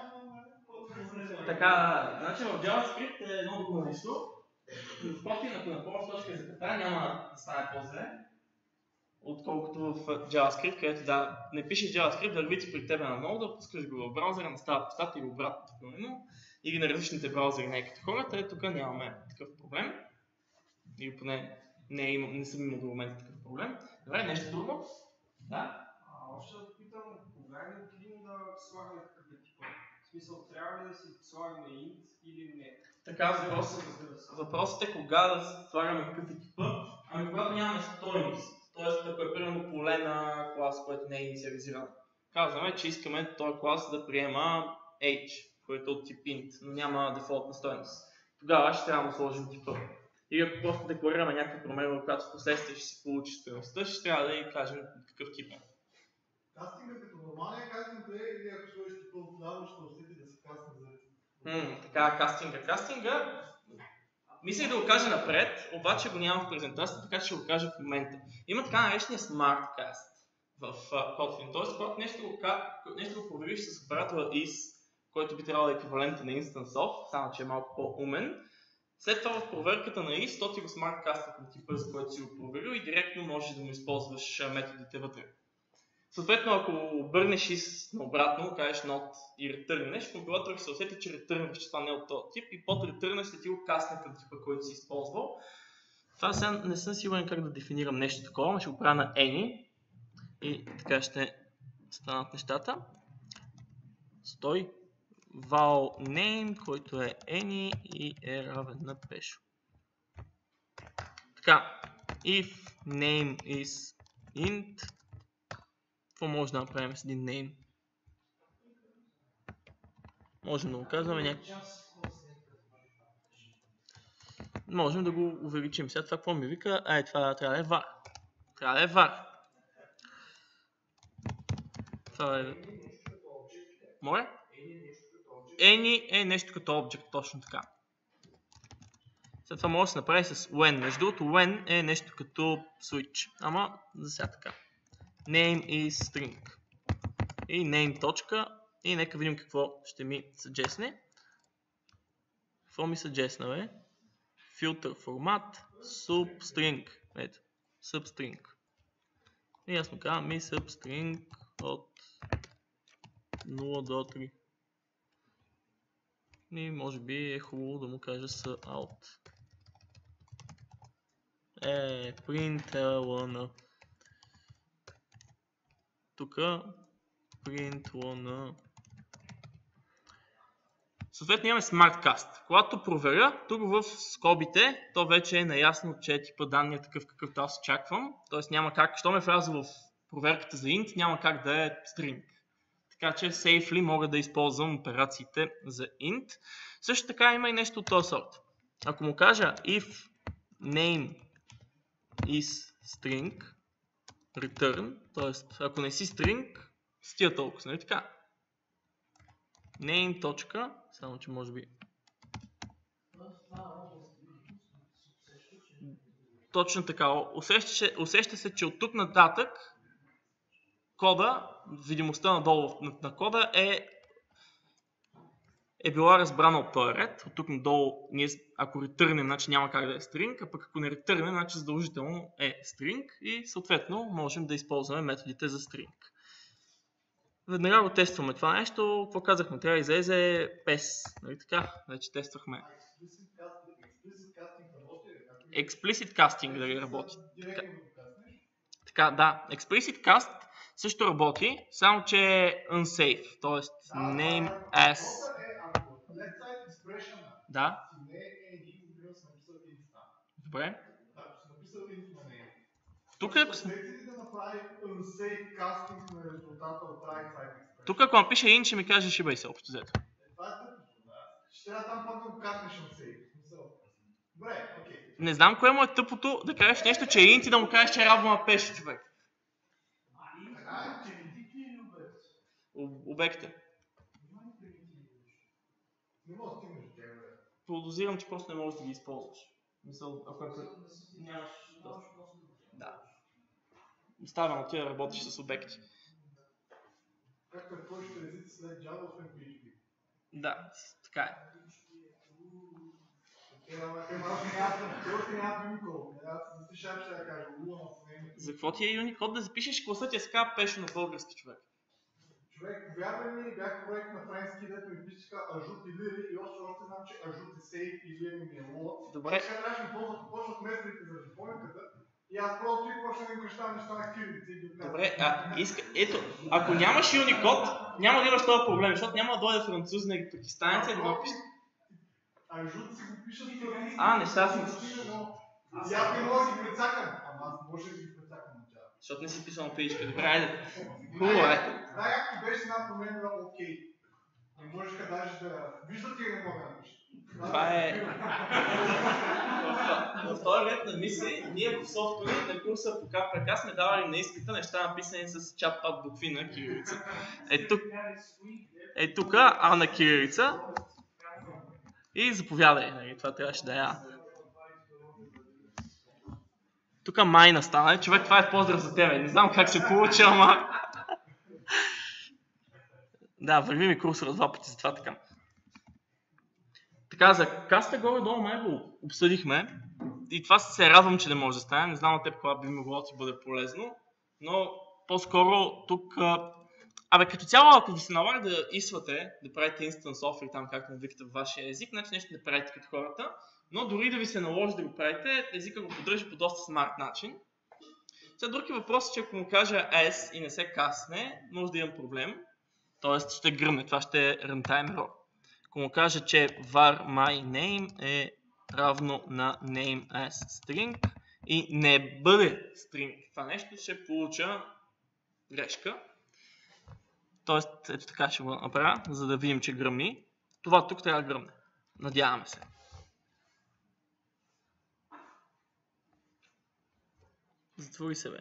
но...
Така, значи в JavaScript е много друго нещо. В Kotlin, ако напълниш точка и запетая, няма да стане по-зле, отколкото в JavaScript, където да не пишеш JavaScript, да върви при тебе на нода, пускаш го в браузъра, настава пустата и обратно, примерно, или на различните браузъри, не е като хората, е, тук нямаме такъв проблем. Или поне не, е, не съм имал до момента такъв проблем. Добре, нещо друго? Да?
Още да питам, кога е необходимо да слагаме такъв тип? В смисъл, трябва ли да си слагаме int или не?
Така, въпросът, въпросът е кога да слагаме какъв е типа, ами когато нямаме стойност. Тоест, ако е примерно поле на клас, което не е инициализиран. Казваме, че искаме този клас да приема H, който е от тип int, но няма дефолтна стойност. Тогава ще трябва да сложим типа. И ако просто декларираме някаква промена, която в последствие ще си получи стойността, ще трябва да й кажем какъв тип е.
Кастинга като нормалния кастинг е, или ако сложиш типа отдавно, ще усети да си кастинг за...
Ммм, така, кастинга. Кастинга, мислех да го кажа напред, обаче го нямам в презентацията, така че ще го кажа в момента. Има така наречения SmartCast в uh, Kotlin. Тоест, когато нещо го, нещо го провериш с оператора is, който би трябвало да е еквивалента на instance of, само че е малко по-умен, след това в проверката на is, то ти го SmartCast към типа, за който си го проверил и директно можеш да му използваш методите вътре. Съответно, ако обърнеш is наобратно, кажеш not и ретърнеш, компилаторът ще се усети, че ретърнеш, че това не е от този тип и под ретърнеш ще ти го касне към типа, който си използвал. Това сега не съм сигурен как да дефинирам нещо такова, но ще го правя на any и така ще станат нещата. Стой val name, който е any и е равен на пешо. Така, if name is int, какво може да направим с един name? Можем да го казваме някакво. Можем да го увеличим. Сега това какво ми вика? Ай, това трябва да е var. Трябва да е var. Това е... Моля? Any е нещо като object, точно така. След това може да се направи с when. Между другото, when е нещо като switch. Ама за сега така. Name is string. И name точка. И нека видим какво ще ми съджесне. Какво ми съджесна, бе? Filter формат, substring. Ето, substring. И аз му казвам ми substring от нула до три. И може би е хубаво да му кажа out. Е, println. Тук println. Съответно имаме SmartCast. Когато проверя, тук в скобите, то вече е наясно, че типа данни е такъв какъвто аз очаквам. Тоест няма как, що ме вляза в проверката за int, няма как да е string. Така че safely мога да използвам операциите за int. Също така има и нещо от този сорт. Ако му кажа if name is string, return, т.е. ако не си string, с тия толкова, нали така? Name точка, само че може би... Точно така, усеща се, усеща се, че от тук нататък кода, видимостта надолу на, на кода е, е била разбрана от този ред. От тук надолу, ние, ако ретърнем, значи няма как да е string, а пък ако не ретърнем, значи задължително е string и съответно можем да използваме методите за string. Веднага го тестваме това нещо. Какво казахме? Трябва да излезе пес. Нали така? Вече тествахме. Explicit casting дали работи. Така, така, да. Explicit cast също работи, само че е unsafe, т.е. name as. Да. Добре. Тук ако Тук ако напише int, ще ми каже шибай се общо взето.
Ще трябва там пак да го каснеш unsafe. Добре, окей.
Не знам кое му е тъпото да кажеш нещо, че е int и да му кажеш, че е равно на пеш, човек. Обекта.
Не мога да стигнеш до тях, бе.
Подозирам, че просто не можеш да ги използваш. Мисъл, ако нямаш... Да. Оставям от тия да работиш с обекти.
Както е повечето езици след Java, освен пи ейч пи.
Да, така е. За какво ти е Unicode да запишеш класа ти е ска пешо на български, човек?
Човек, повярвай ми, бях проект на френски, дето ми пишеха ажут и лири и още още знам, че ажут е сейф и лири ми е лот.
Добре.
Сега трябваше да ползват почват метрите за дипломиката и аз просто и почна да им кръщавам неща на кирилица и ги отказвам.
Добре, а, иска, ето, ако нямаш Unicode, няма да имаш този проблем, защото няма да дойде французи или пакистанец и да го пишат.
Ажут си го пишат и
А, неща си.
И аз не мога да ги прецакам. Ама аз може да ги прецакам на тях.
Защото не си писал на пи ейч пи. Добре, айде. Хубаво е.
Да, както беше една променила окей. Не можеха даже да... Виждате ли не мога да напишат?
Това е... В този ред на мисли, ние в софтуери на курса по ка пи ка сме давали на изпита неща написани с чат-пат букви на кирилица. Е тук, е тук А на кирилица. И заповядай, нали, това трябваше да е А. Тук майна стана, човек, това е поздрав за тебе. Не знам как се получи, ама... Да, върви ми курсора два пъти, затова така. Така, за каста горе-долу май го обсъдихме. И това се радвам, че не може да стане. Не знам на теб кога би могло да ти бъде полезно. Но по-скоро тук... Абе, като цяло, ако ви се налага да исвате, да правите instance offer там, както му викате във вашия език, значи нещо не правите като хората. Но дори да ви се наложи да го правите, езика го поддържа по доста смарт начин. Сега други въпрос е, че ако му кажа S и не се касне, може да имам проблем. Тоест ще гръмне, това ще е runtime error. Ако му кажа, че var my name е равно на name as string и не бъде string това нещо, ще получа грешка. Тоест, ето така ще го направя, за да видим, че гръмни. Това тук трябва да гръмне. Надяваме се. Затвори се, бе.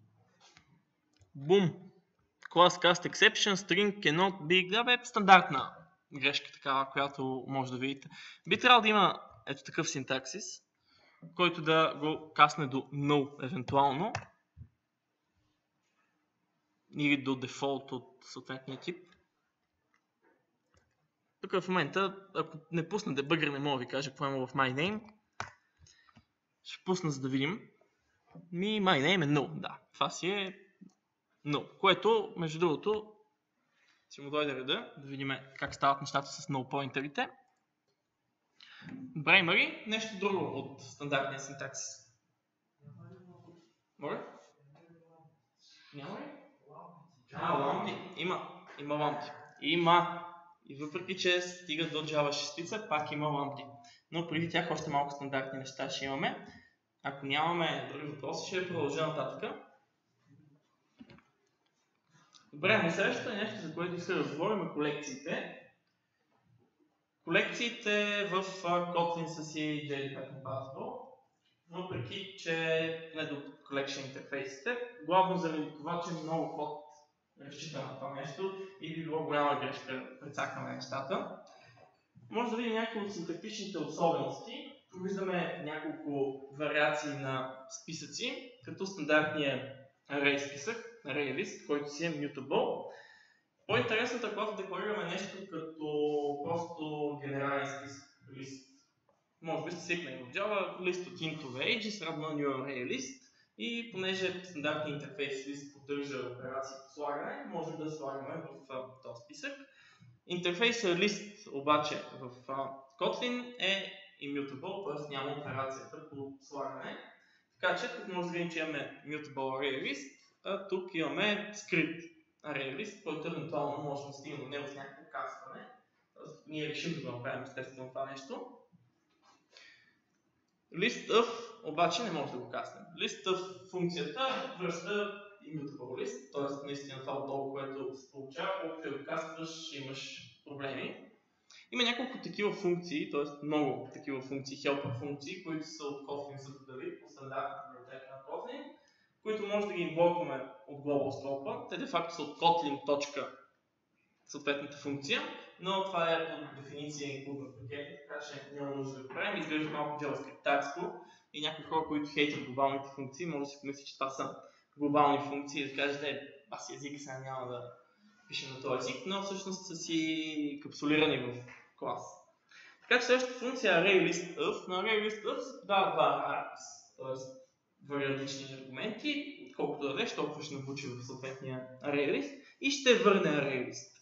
Бум! Class cast exception, string cannot be... Да, бе, стандартна грешка, такава, която може да видите. Би трябвало да има ето такъв синтаксис, който да го касне до null, евентуално. Или до дефолт от съответния тип. Тук в момента, ако не пусна дебъгър, не мога да ви кажа какво има в my name. Ще пусна, за да видим. Ми, my name е null, да. Това си е null, което, между другото, ще му дойде реда, да видим как стават нещата с null поинтерите. Добре, има ли нещо друго от стандартния синтаксис? Моля? Няма ли? А, лампи. Има. Има лампи. Има. И въпреки, че стига до Java шест, пак има лампи. Но преди тях още малко стандартни неща ще имаме. Ако нямаме други въпроси, ще продължа нататък. Добре, на следващото е нещо, за което ще разговорим, е колекциите. Колекциите в Kotlin са си джей пет compatible, въпреки че не до collection интерфейсите, главно заради това, че много код разчита на това нещо и би било голяма грешка да прецакаме нещата. Може да видим някои от синтактичните особености. Тук виждаме няколко вариации на списъци, като стандартния array списък. ArrayList, който си е mutable. По-интересното е, когато декларираме нещо като просто генерален списък лист. Може би сте свикнали в Java, лист от интове ages равно new ArrayList и понеже стандартният интерфейс лист поддържа операции по слагане, може да слагаме в този списък. Интерфейсът лист обаче в Kotlin е immutable, т.е. няма операцията по слагане. Така че тук може да видим, че имаме mutable ArrayList, а тук имаме script ArrayList, който евентуално може да стигне до него с някакво кастване. Тоест, ние решим да го направим естествено това нещо. ListOf обаче не може да го каснем. ListOf функцията връща immutable list, т.е. наистина това отдолу, което се получава, колкото го кастваш, имаш проблеми. Има няколко такива функции, т.е. много такива функции, helper функции, които са от Kotlin за дали по стандартната библиотека на Kotlin, които може да ги инвокваме от global scope. Те де-факто са от Kotlin точка съответната функция, но това е по дефиниция include в пакета, така че няма нужда да го правим. Изглежда малко JavaScript тарско и някои хора, които хейтят глобалните функции, може да си помисли, че това са глобални функции и да кажете, е, аз език сега няма да пишем на този език, но всъщност са си капсулирани в клас. Така че следващата функция е ArrayListOf. На ArrayListOf се подава два аргс, т.е. вариантични аргументи, колкото да дадеш, толкова ще набучи в съответния ArrayList и ще върне ArrayList.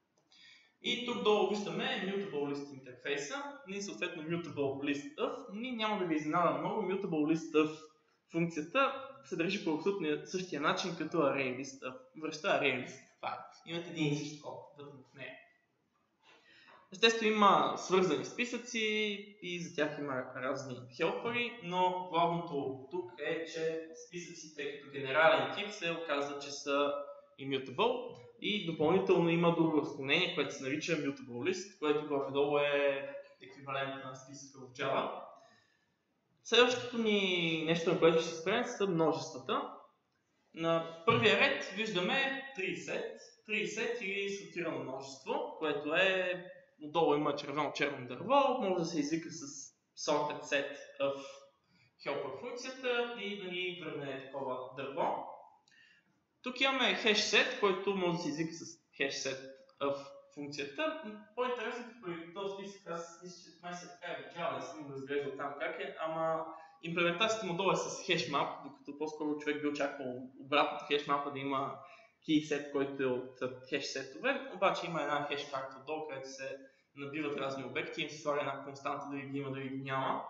И тук долу виждаме Mutable List интерфейса и съответно Mutable ListOf. Ние няма да ви изненада много, Mutable ListOf функцията се държи по абсолютно същия начин като ArrayListOf. Връща ArrayList файл. Имате един и същ код вътре в нея. Естествено има свързани списъци и за тях има разни хелпъри, но главното тук е, че списъците като генерален тип се оказва, че са immutable и допълнително има друго разклонение, което се нарича mutable list, което горе-долу е еквивалент на списъка в Java. Следващото ни нещо, на което ще се спрем, са множествата. На първия ред виждаме трийсет, трийсет или сортирано множество, което е отдолу има червено-черно дърво, може да се извика с sorted set of helper функцията и да ни върне такова дърво. Тук имаме hashset, който може да се извика с hashset of функцията. По-интересното при този списък, аз мисля, че май се така е в Java, да съм разглеждал там как е, ама имплементацията му долу е с hashmap, докато по-скоро човек би очаквал обратното hashmap да има keyset, който е от хешсетове, обаче има една хеш карта отдолу, където се набиват разни обекти и им се слага една константа дали ги има, дали ги няма.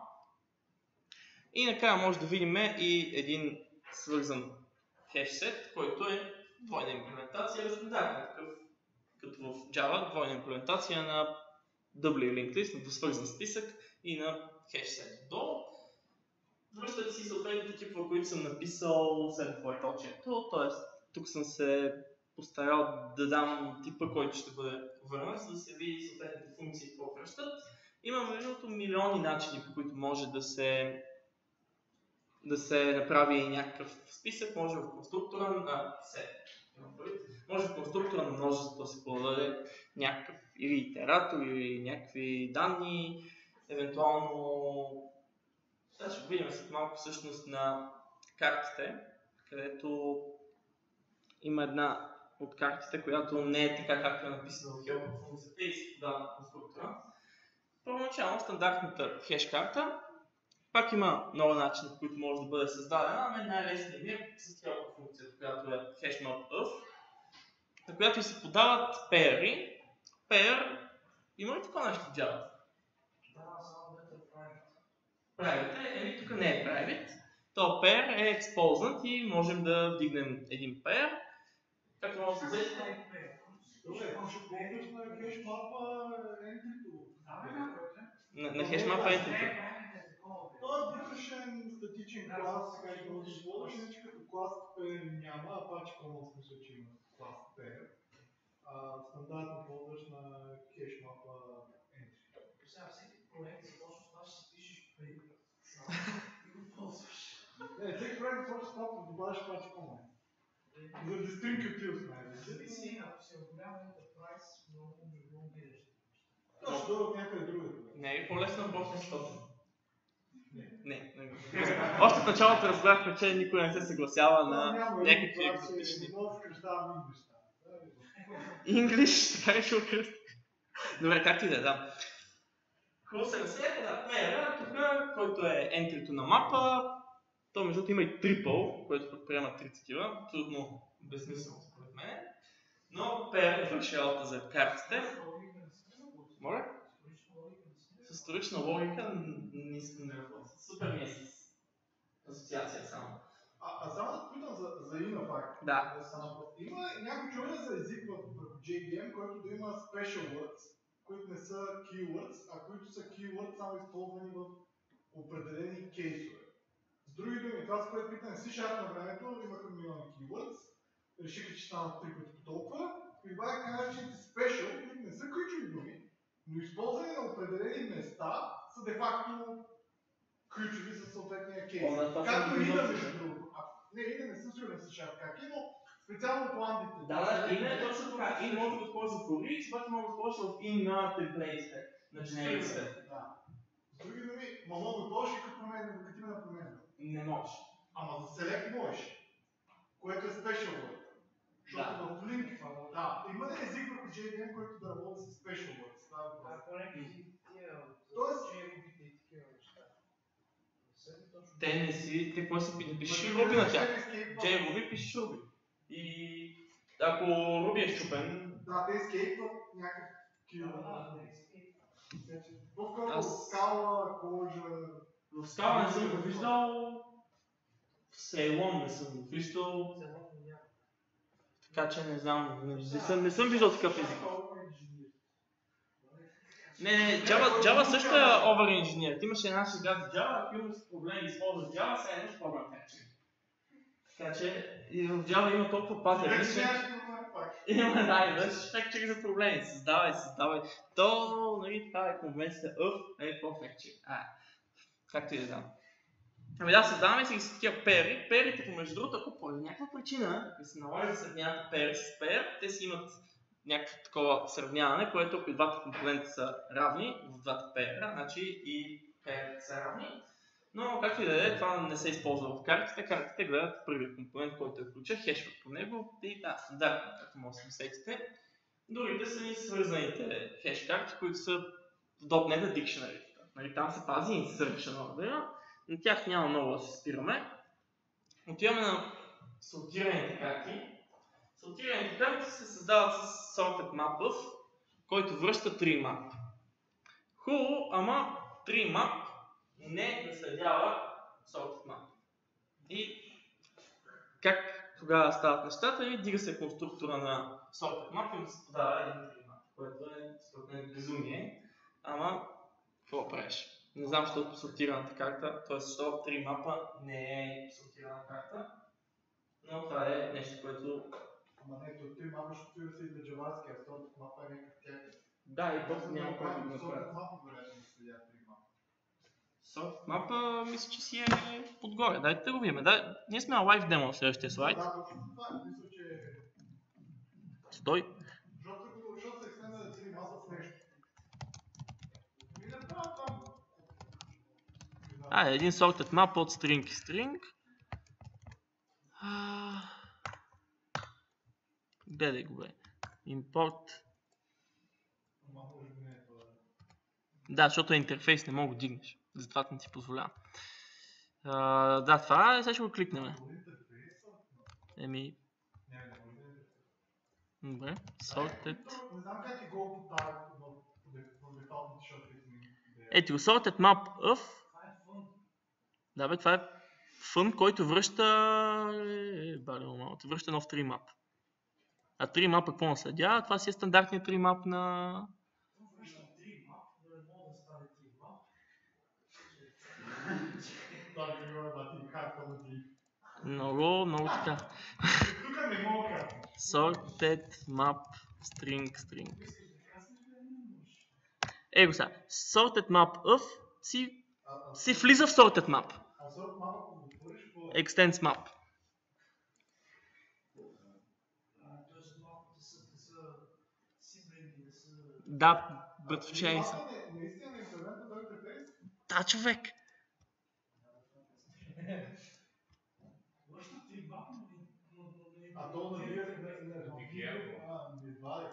И накрая може да видим и един свързан хешсет, който е двойна имплементация, стандартен такъв, като в Java, двойна имплементация на W linked list, на двусвързан списък и на хешсет отдолу. Връщат си съответните типове, които съм написал след двоеточието, т.е. тук съм се постарал да дам типа, който ще бъде върнат, за да се види съответните функции какво връщат. Има между другото милиони начини, по които може да се, да се направи някакъв списък. Може в конструктора на set. Може в конструктора на множество да се подаде някакъв или итератор, или някакви данни, евентуално. Сега ще видим след малко всъщност на картите, където има една от картите, която не е така както е написано в helper функцията и се подава на конструктора. Първоначално стандартната хеш карта, пак има много начини, по които може да бъде създадена, ами най-лесният ми е с helper функцията, която е hashmap_of, на която се подават пейри. Pair, има ли такова нещо в Java?
Да, само да е private.
Private е, еми тук не е private. То pair е exposed и можем да вдигнем един pair. Както може да се взете?
Добре, може да ползваш на хешмапа ентрито.
На, на хешмапа entity.
Той е вътрешен статичен клас, сега ще можеш да ползваш, иначе като клас pair няма, а паче common смисъл, че има клас pair. Стандартно ползваш на хешмапа entity.
Сега всеки проект за точно това ще си пишеш преди и го ползваш.
Не, всеки проект просто това добавяш паче common. За distributive най-вече.
Зависи, ако си в голям enterprise, много много гледаш.
Това ще дойде от някъде другаде.
Не е по-лесно да почнеш защото.
Не.
Не, не. Още в началото разбрахме, че никой не се съгласява на някакви екзотични.
Много скръщавам неща.
English, така ли ще окръст? Добре, както и да е, да. Хубаво се разсеяте, да, плеера, тук, който е ентрито на мапа. То между другото има и трипъл, който пък приема три такива. Трудно, безсмислено според мен. Но плеер върши работа за картите. Моля? С вторична логика не искам да работя. Супер ми е с асоциация само.
А, а само да питам за, за има пак.
Да.
Има някой чуване за език в джей ви ем, който да има special words, които не са keywords, а които са keywords само използвани в определени кейсове. С други думи, това с което питане C# на времето, имаха милиони keywords, решиха, че станат три пъти по толкова, и добавяха така наречените special, които не са ключови думи, но използвани на определени места са де-факто ключови за съответния кейс. Както и да, между другото. Не, и да не съм сигурен с C# как е, но специално по андите.
Да, да, име е точно така. In може да го използва в Rich, обаче може да го използва в in на темплейтите, на дженериците.
Да. С други думи, ма мога да ползваш и като променя, като има на променя.
Не можеш.
Ама за select можеш, което е special word. Защото в link, да, има ли език върху джей ви ем, който да работи с special word? Става въпрос.
Ако някакви тия,
Тоест-
джейвовите и такива неща. Не са ли точно?
Те не си, те какво си не пишеш и Руби на тях. J-Ruby пишеш Ruby. И ако Ruby е щупен,
Да, те ескейпват някакъв
Да,
keyword.
да, не изпитва.
По-скоро
Аз-
скала, кожа...
в скала не съм го виждал, в Ceylon не съм го виждал,
Цялото няма.
така че не знам, не, не, съм, не съм виждал такъв език. Не, не, Java, Java също е over-engineered. Имаше една шега за Java, ако имаш проблем да използваш Java, сега имаш Program Factory. Така че и в Java има толкова паттерни,
Вече
че
нямаш проблем пак.
има, да, имаш Factory за проблеми. Създавай, създавай. То, нали, това е конвенцията of, нали, какво Factory. А, както и да знам. Ами да, създаваме си с такива пери. Перите, между другото, ако по някаква причина да се наложи да сравняват пери с пер, те си имат някакво такова сравняване, което ако и двата компонента са равни в двата пера, значи и пер са равни. Но както и да е, това не се използва в картите. Картите гледат първият компонент, който е ключа, хешват по него и да, стандартно, както може да се усетите. Другите са и свързаните хеш карти, които са в .дот нет Dictionary. Нали, там се пази insertion order, на тях няма много да се спираме. Отиваме на сортираните карти. Сортираните карти се създават с sorted map, който връща три map. Хубаво, ама три map не наследява sorted map. И как тогава стават нещата? И дига се конструктора на sorted map и му се подава един три map, което е според мен безумие. Ама, какво правиш? Не знам, защото сортираната карта, т.е. защото три мапа не е сортирана карта, но това е нещо, което...
Ама не, то три мапа, защото и да се изда джаварски, а втората мапа е някакъв тях.
Да, и просто няма кой да го
Втората
направи.
мапа, вероятно, да следят три мапа.
Сорт мапа, мисля, че си е отгоре. Дайте да го видим. Да, ние сме на лайв демо в следващия слайд.
Да, точно това. Мисля, че...
Стой.
Защото защото се екстенда да три мапа в нещо. И да правят там...
А, един sorted map от string и string. А... Гледай го, бе. Import.
Ама може би не е това.
Да, защото е интерфейс, не мога да го дигнеш. Затова не ти позволявам. А, да, това е, сега ще го кликнем.
Интерфейса?
Еми,
Не, не може да е интерфейс.
добре. Sorted.
Не знам как е Go to Type в дефалтните шортлистинг.
Ето го, sorted map of.
Това е фън.
Да, бе, това е фън, който връща... Е, бали малко, връща нов три map. А три map какво наследява? Това си е стандартният три map на...
Връщам три мап, но не мога да стане три мап.
Да, да има бати карта на ти.
Много, много така.
Тук не мога карта.
Sorted map string string.
Искаш да казваш, да не можеш.
Ей го сега. Sorted map of си,
А, а,
си влиза в sorted map.
а сорт мапа, ако го отвориш, какво е?
Extends map.
А, тоест малкото са, те са сибринги, не са...
Да, братовчени са.
Мапа не- наистина на интернета да интерфейс?
Да, човек.
Влади.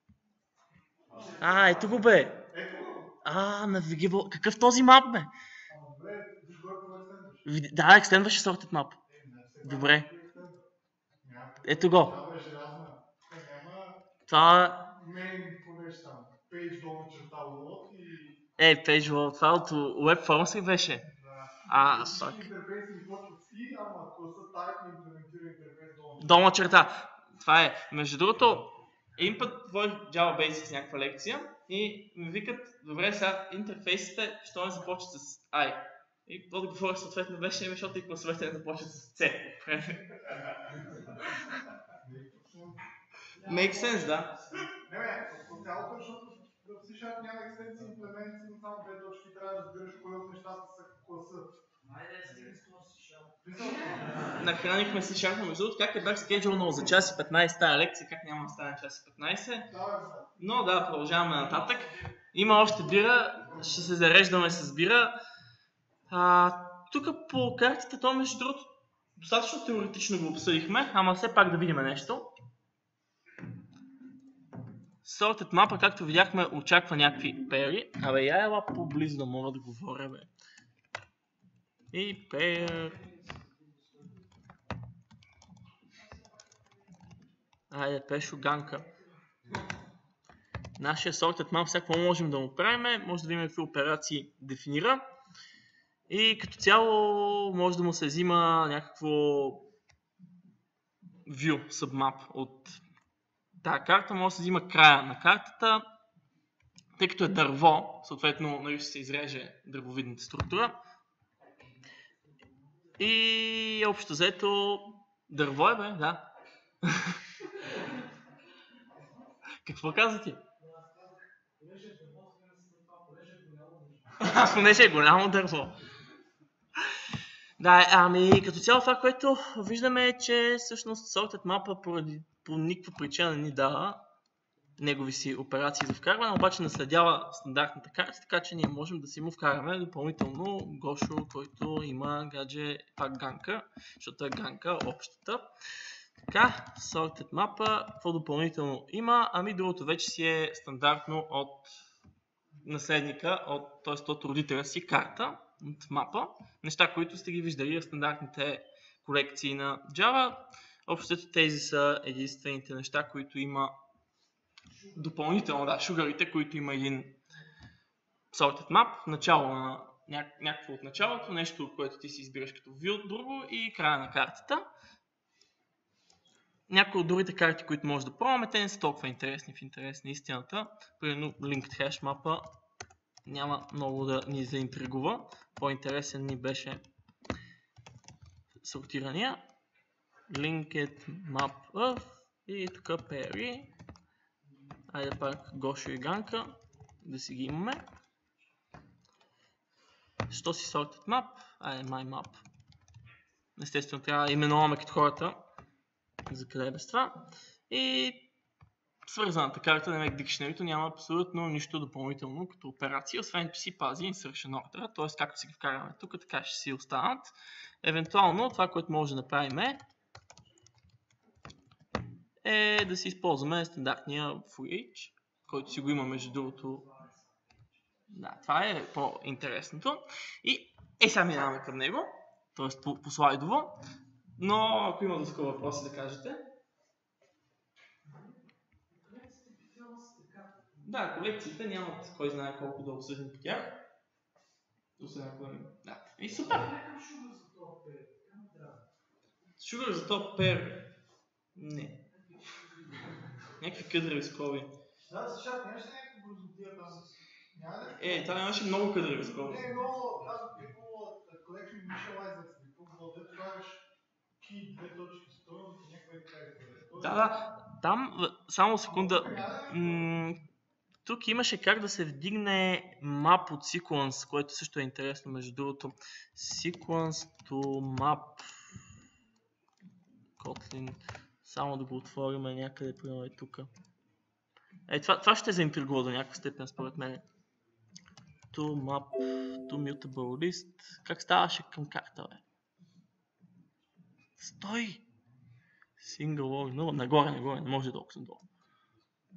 А, ето го бе.
Ето го.
А, навигибъл. Какъв този мап бе?
Ама добре, виж горе какво екстендваш.
Види- Да, екстендваше sorted map.
Е, значи все
Добре.
пак е екстендва. Няма
Ето го.
такава е желязна. Тук няма
Това
main, какво беше там, page долна черта load и...
е page load. Това от Web Forms ли беше?
Да.
А,
Всички
фак.
интерфейси ми почват с и, ама ако са type не имплементира интерфейс долна черта.
Долна черта. Това е. Между другото, един път водих Java Basics някаква лекция и ми викат, добре сега интерфейсите, що не започват с I. И отговорът съответно беше, защото и класовете не започват с C. Make sense, да.
Не бе, по цялото, защото в C-Sharp няма екстенции, имплементи, но само две точки трябва да разбираш кои от нещата са класа.
Айде, стигни с това си шал.
Нахранихме си шарпа, между другото, как е бях скеджулнал за час и петнайсет тази лекция, как няма да стане час и петнайсет.
Да, бе, бе.
Но да, продължаваме нататък. Има още бира, ще се зареждаме с бира. А, тук по картите, то между другото, достатъчно теоретично го обсъдихме, ама все пак да видим нещо. Sorted map, както видяхме, очаква някакви пери. Абе, я ела по-близо да мога да говоря, бе. И pair. Айде, пешо ганка. Нашия sorted map, всяко можем да му правим, може да видим какви операции дефинира. И като цяло може да му се взима някакво view submap от тази карта, може да се взима края на картата, тъй като е дърво, съответно нали, ще се изреже дървовидната структура. И общо взето дърво е бе, да. Какво каза ти? Понеже е голямо дърво. Да, ами като цяло това, което виждаме е, че всъщност sorted map поради по никаква причина не ни дава негови си операции за вкарване, обаче наследява стандартната карта, така че ние можем да си му вкараме допълнително Гошо, който има гадже пак ганка, защото е ганка общата. Така, sorted map, какво допълнително има? Ами другото вече си е стандартно от наследника, от, т.е. от родителя си карта, от мапа. Неща, които сте ги виждали в стандартните колекции на Java. Общото тези са единствените неща, които има допълнително, да, шугарите, които има един sorted map, начало на ня... някакво от началото, нещо, което ти си избираш като view от друго и края на картата. Някои от другите карти, които може да пробваме, те не са толкова интересни в интерес на истината. Примерно linked hash мапа няма много да ни заинтригува. По-интересен ни беше сортирания. Linked map of и тук pairy. Айде пак Гошо и Ганка да си ги имаме. Що си sorted map? Айде my map. Естествено трябва да именуваме като хората. За къде е без това. И свързаната карта на Make Dictionary няма абсолютно нищо допълнително като операция, освен че си пази insertion order, т.е. както си ги вкараме тук, така ще си останат. Евентуално това, което може да направим е, е да си използваме стандартния for each, който си го има между другото. Да, това е по-интересното. И е сега минаваме към него, т.е. по, по слайдово. Но ако има доскоро въпроси да кажете. Да, колекциите нямат кой знае колко да обсъдим по тях. Да. И супер! Шугър за топ пер. Не. Някакви къдреви скоби.
Да, сега нямаше някакви грозотия там.
Е, там имаше много къдреви скоби.
Не, много, аз people collection initializers, какво да правиш key, две точки, стойност и някаква така е.
Да, да, там, само секунда, м- тук имаше как да се вдигне map от sequence, което също е интересно между другото. Sequence to map. Kotlin. Само да го отворим някъде, примерно е тук. Е, това, това ще е заинтригува до някаква степен, според мен. To map, to mutable list. Как ставаше към карта, бе? Стой! Single log, но нагоре, нагоре, не може толкова съм долу.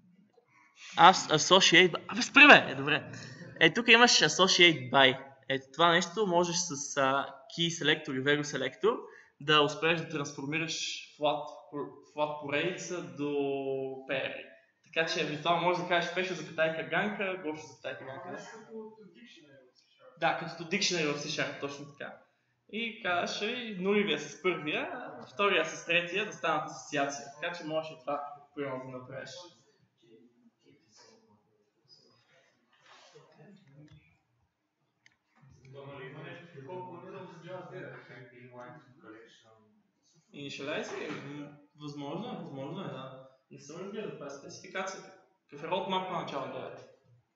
Associate by. Абе, спри бе! Е, добре. Е, тук имаш Associate by. Ето това нещо можеш с uh, Key Selector и Value Selector да успееш да трансформираш flat, flat поредица до pair. Така че евентуално можеш да кажеш пеша запитайка ганка, гоща запитайка ганка. Да, като dictionary в C-Sharp, точно така. И казваш и нулевия с първия, втория с третия да станат асоциация. Така че можеш и това примерно да направиш. Initialize? Възможно е, възможно е, да. Не съм разбира, това е спецификацията. Какъв е roadmap на Java девет?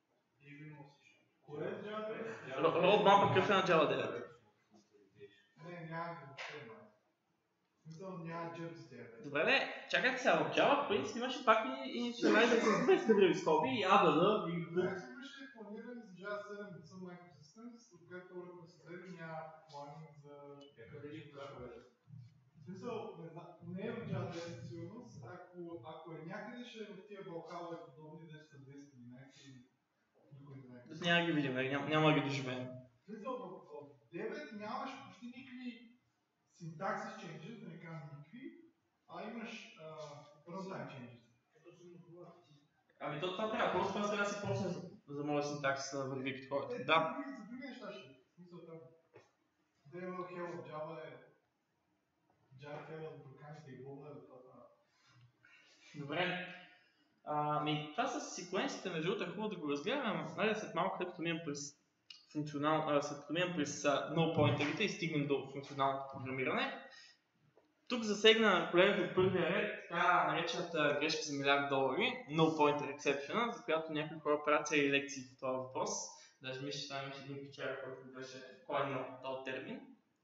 Кое е Java девет?
Roadmap какъв е на Java девет?
Не, няма ги въобще, смисъл няма джърбс девет.
Добре, не, чакайте сега, в Java, в принцип имаше пак и initializer с две скадрови скоби и A B L и book.
Как си имаше планиране за Java седем Sun Microsystems, от което Oracle съседи няма плани за къде ще бъде. В смисъл, не е в Java девет сигурност, ако, ако е някъде ще е в тия балкалове подобни, де са десет единайсет и никой не знае.
Няма ги видим, няма, няма да ги доживеем.
В смисъл, в девет нямаш почти никакви синтаксис changes, да не кажа никакви, а имаш runtime changes.
Ами то това трябва, просто това сега да се почне за, за моя синтаксис да върви като хората.
Е,
Да.
За други неща ще. В смисъл там. Д Л L Hell в Java е Java Hell за проканите и Google е за това.
Добре. Ами това с секвенсите между другото е хубаво да го разгледаме, но айде след малко, след като минем през функционал, след като минем през null pointerите и стигнем до функционалното програмиране. Тук засегна колегата от първия ред така наречената грешка за милиард долари, null pointer exception, за която някои хора правят цели лекции по това въпрос. Даже мисля, че там имаше един печар, който беше коинал този термин.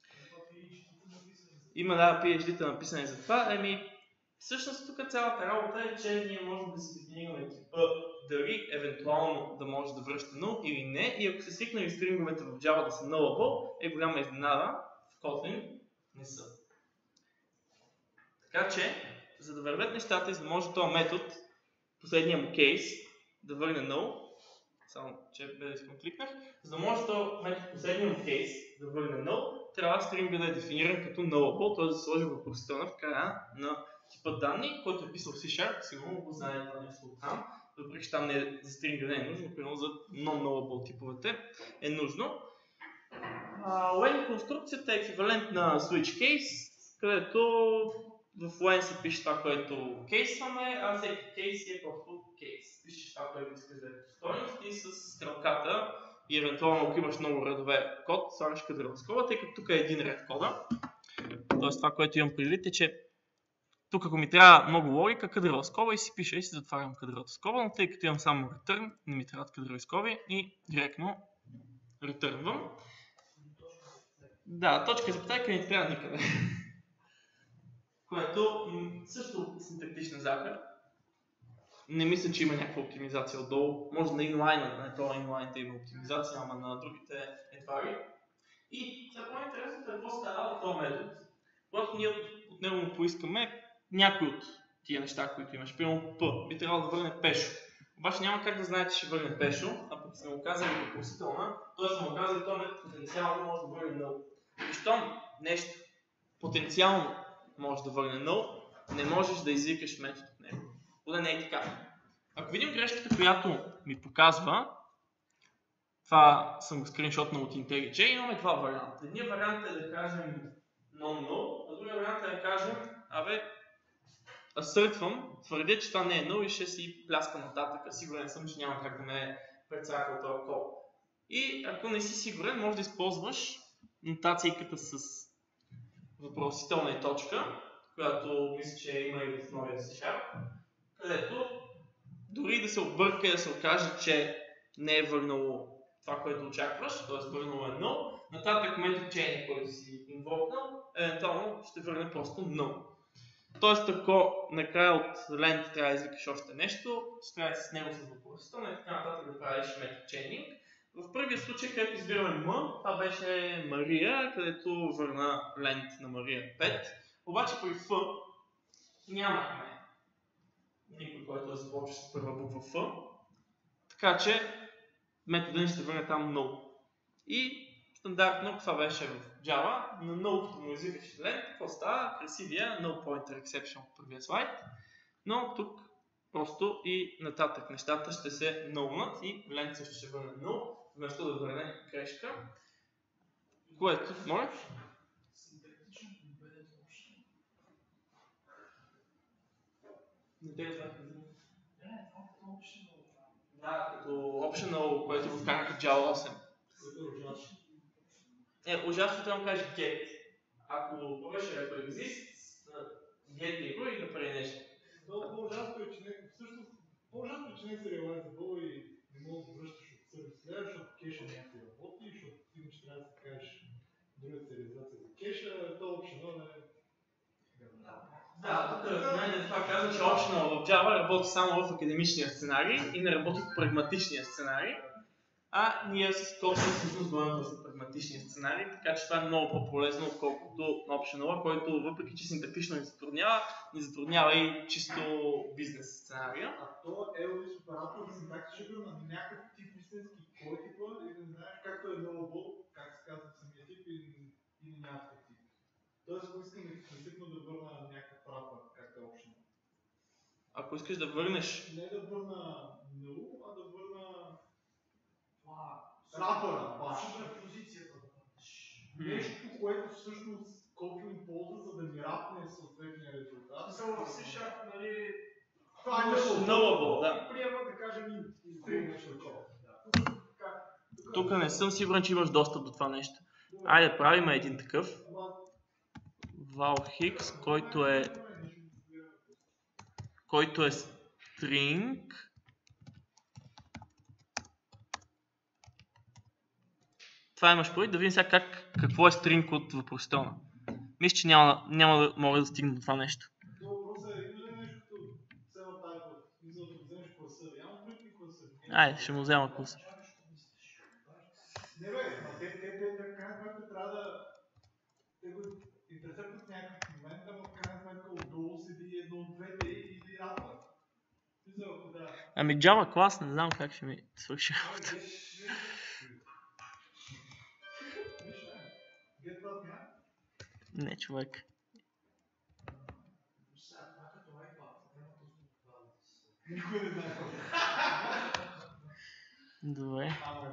Има да пи ейч ди-та написани за това. Еми, всъщност тук цялата работа е, че ние можем да си дефинираме типа дали евентуално да може да връща null или не. И ако се свикнали стринговете в Java да са nullable, е голяма изненада. В Kotlin не са. Така че, за да вървят нещата и за да може този метод, последния му кейс, да върне null, само че без да кликнах, за да може този метод, последния му кейс, да върне null, трябва стринга да е дефиниран като nullable, т.е. да сложи въпросителна в края на типа данни, който е писал в C-Sharp, сигурно го знаете това нещо от там, въпреки че там не е, за стринга не е нужно, примерно за non-nullable типовете е нужно. When конструкцията е еквивалент на switch case, където в len се пише това, което кейсваме, а всеки кейс е просто кейс. Пишеш това, което искаш да е стойност и с стрелката и евентуално ако имаш много редове код, слагаш кадрова скоба, тъй като тук е един ред кода. Тоест това, което имам предвид е, че тук ако ми трябва много логика, кадрова скоба и си пиша и си затварям кадровата скоба, но тъй като имам само return, не ми трябват кадрови скоби и директно ретърнвам. Да, точка и запитайка не трябва никъде. Което също синтактична захар. Не мисля, че има някаква оптимизация отдолу. Може на инлайна, на това инлайната има оптимизация, ама на другите едва ли. И сега по-интересното е какво става от този метод. Когато ние от него му поискаме някои от тия неща, които имаш. Примерно P, би трябвало да върне пешо. Обаче няма как да знае, че ще върне пешо, а пък сме го казали въпросителна, т.е. сме го казали, този метод потенциално може да върне null. И щом нещо потенциално може да върне null, не можеш да извикаш метод от него. Поне не е така. Ако видим грешката, която ми показва, това съм го скриншотнал от IntelliJ, имаме два варианта. Едният вариант е да кажем non-null, а другия вариант е да кажем, абе, асъртвам, твърдя, че това не е null и ще си пляскам нататък. Сигурен съм, че няма как да ме е прецакал този код. И ако не си сигурен, можеш да използваш нотацийката с въпросителна и точка, която мисля, че има и в новия C-Sharp, където дори да се обърка и да се окаже, че не е върнало това, което очакваш, т.е. върнало е null, нататък метод chain, който си инвокнал, евентуално ще върне просто null. Тоест, ако накрая от length трябва да извикаш още нещо, ще трябва с него с въпросителна и така нататък да правиш метод chaining. В първия случай, където избираме M, това беше Мария, където върна length на Мария пет. Обаче при F нямахме никой, който да започва с първа буква F. Така че метода ни ще върне там null. И стандартно това беше в Java, на null като му изикаш len, какво става? Красивия null pointer exception от първия слайд, но тук просто и нататък нещата ще се nullнат и len също ще върне null, вместо да върне грешка. Което, моля? Не те е Да, като optional, което го вкараха в Java осем. Е, ужасно трябва да кажеш get. Ако повече ако exists, get него и да прави нещо.
По-ужасно е, че не всъщност по-ужасно е, че не е serializable и не мога да връщаш от сервис леер, защото кеша няма да работи, защото иначе трябва да кажеш друга сериализация за кеша, то optional е...
Да, тук мен това казва, че optional в Java работи само в академичния сценарий и не работи в прагматичния сценарий. А ние с точно всъщност говорим в прагматичния сценарий, така че това е много по-полезно, отколкото optional, който въпреки че синтактично ни затруднява, ни затруднява и чисто бизнес сценария.
А то Elvis оператор синтактично на някакъв тип истински кой типа и не знаеш както е nullable, как се казва самия тип и, и някакъв тип. Тоест, ако искам експlicitно да върна някакъв рапър, както е optional.
Ако искаш да върнеш...
Не да върна null, а да върна... Рапъра, баш.
Позицията да върнеш.
Нещо, което всъщност Kotlin ползва, за да ми рапне съответния резултат.
Само в C-Sharp, нали...
Това е
nullable, да.
Приема да кажем и
Тук не съм сигурен, че имаш достъп до това нещо. Айде, правим един такъв. Valhix, който е който е string. Това имаш предвид, да видим сега как, какво е string от въпросителна. Мисля, че няма, няма да мога да стигна до това нещо.
Въпросът е, има ли нещо като цел тайпа? Мисля да вземеш класа. Няма плитни класа.
Айде, ще му взема класа.
Не бе, но те, те, те, те, крайна сметка трябва да... Те го интерсептват в някакъв момент, ама в крайна сметка отдолу седи едно от двете или рапа. Мисля, ако да...
Ами Java клас, не знам как ще ми свърши работа. Не, човек.
Никой не знае какво.
Добре.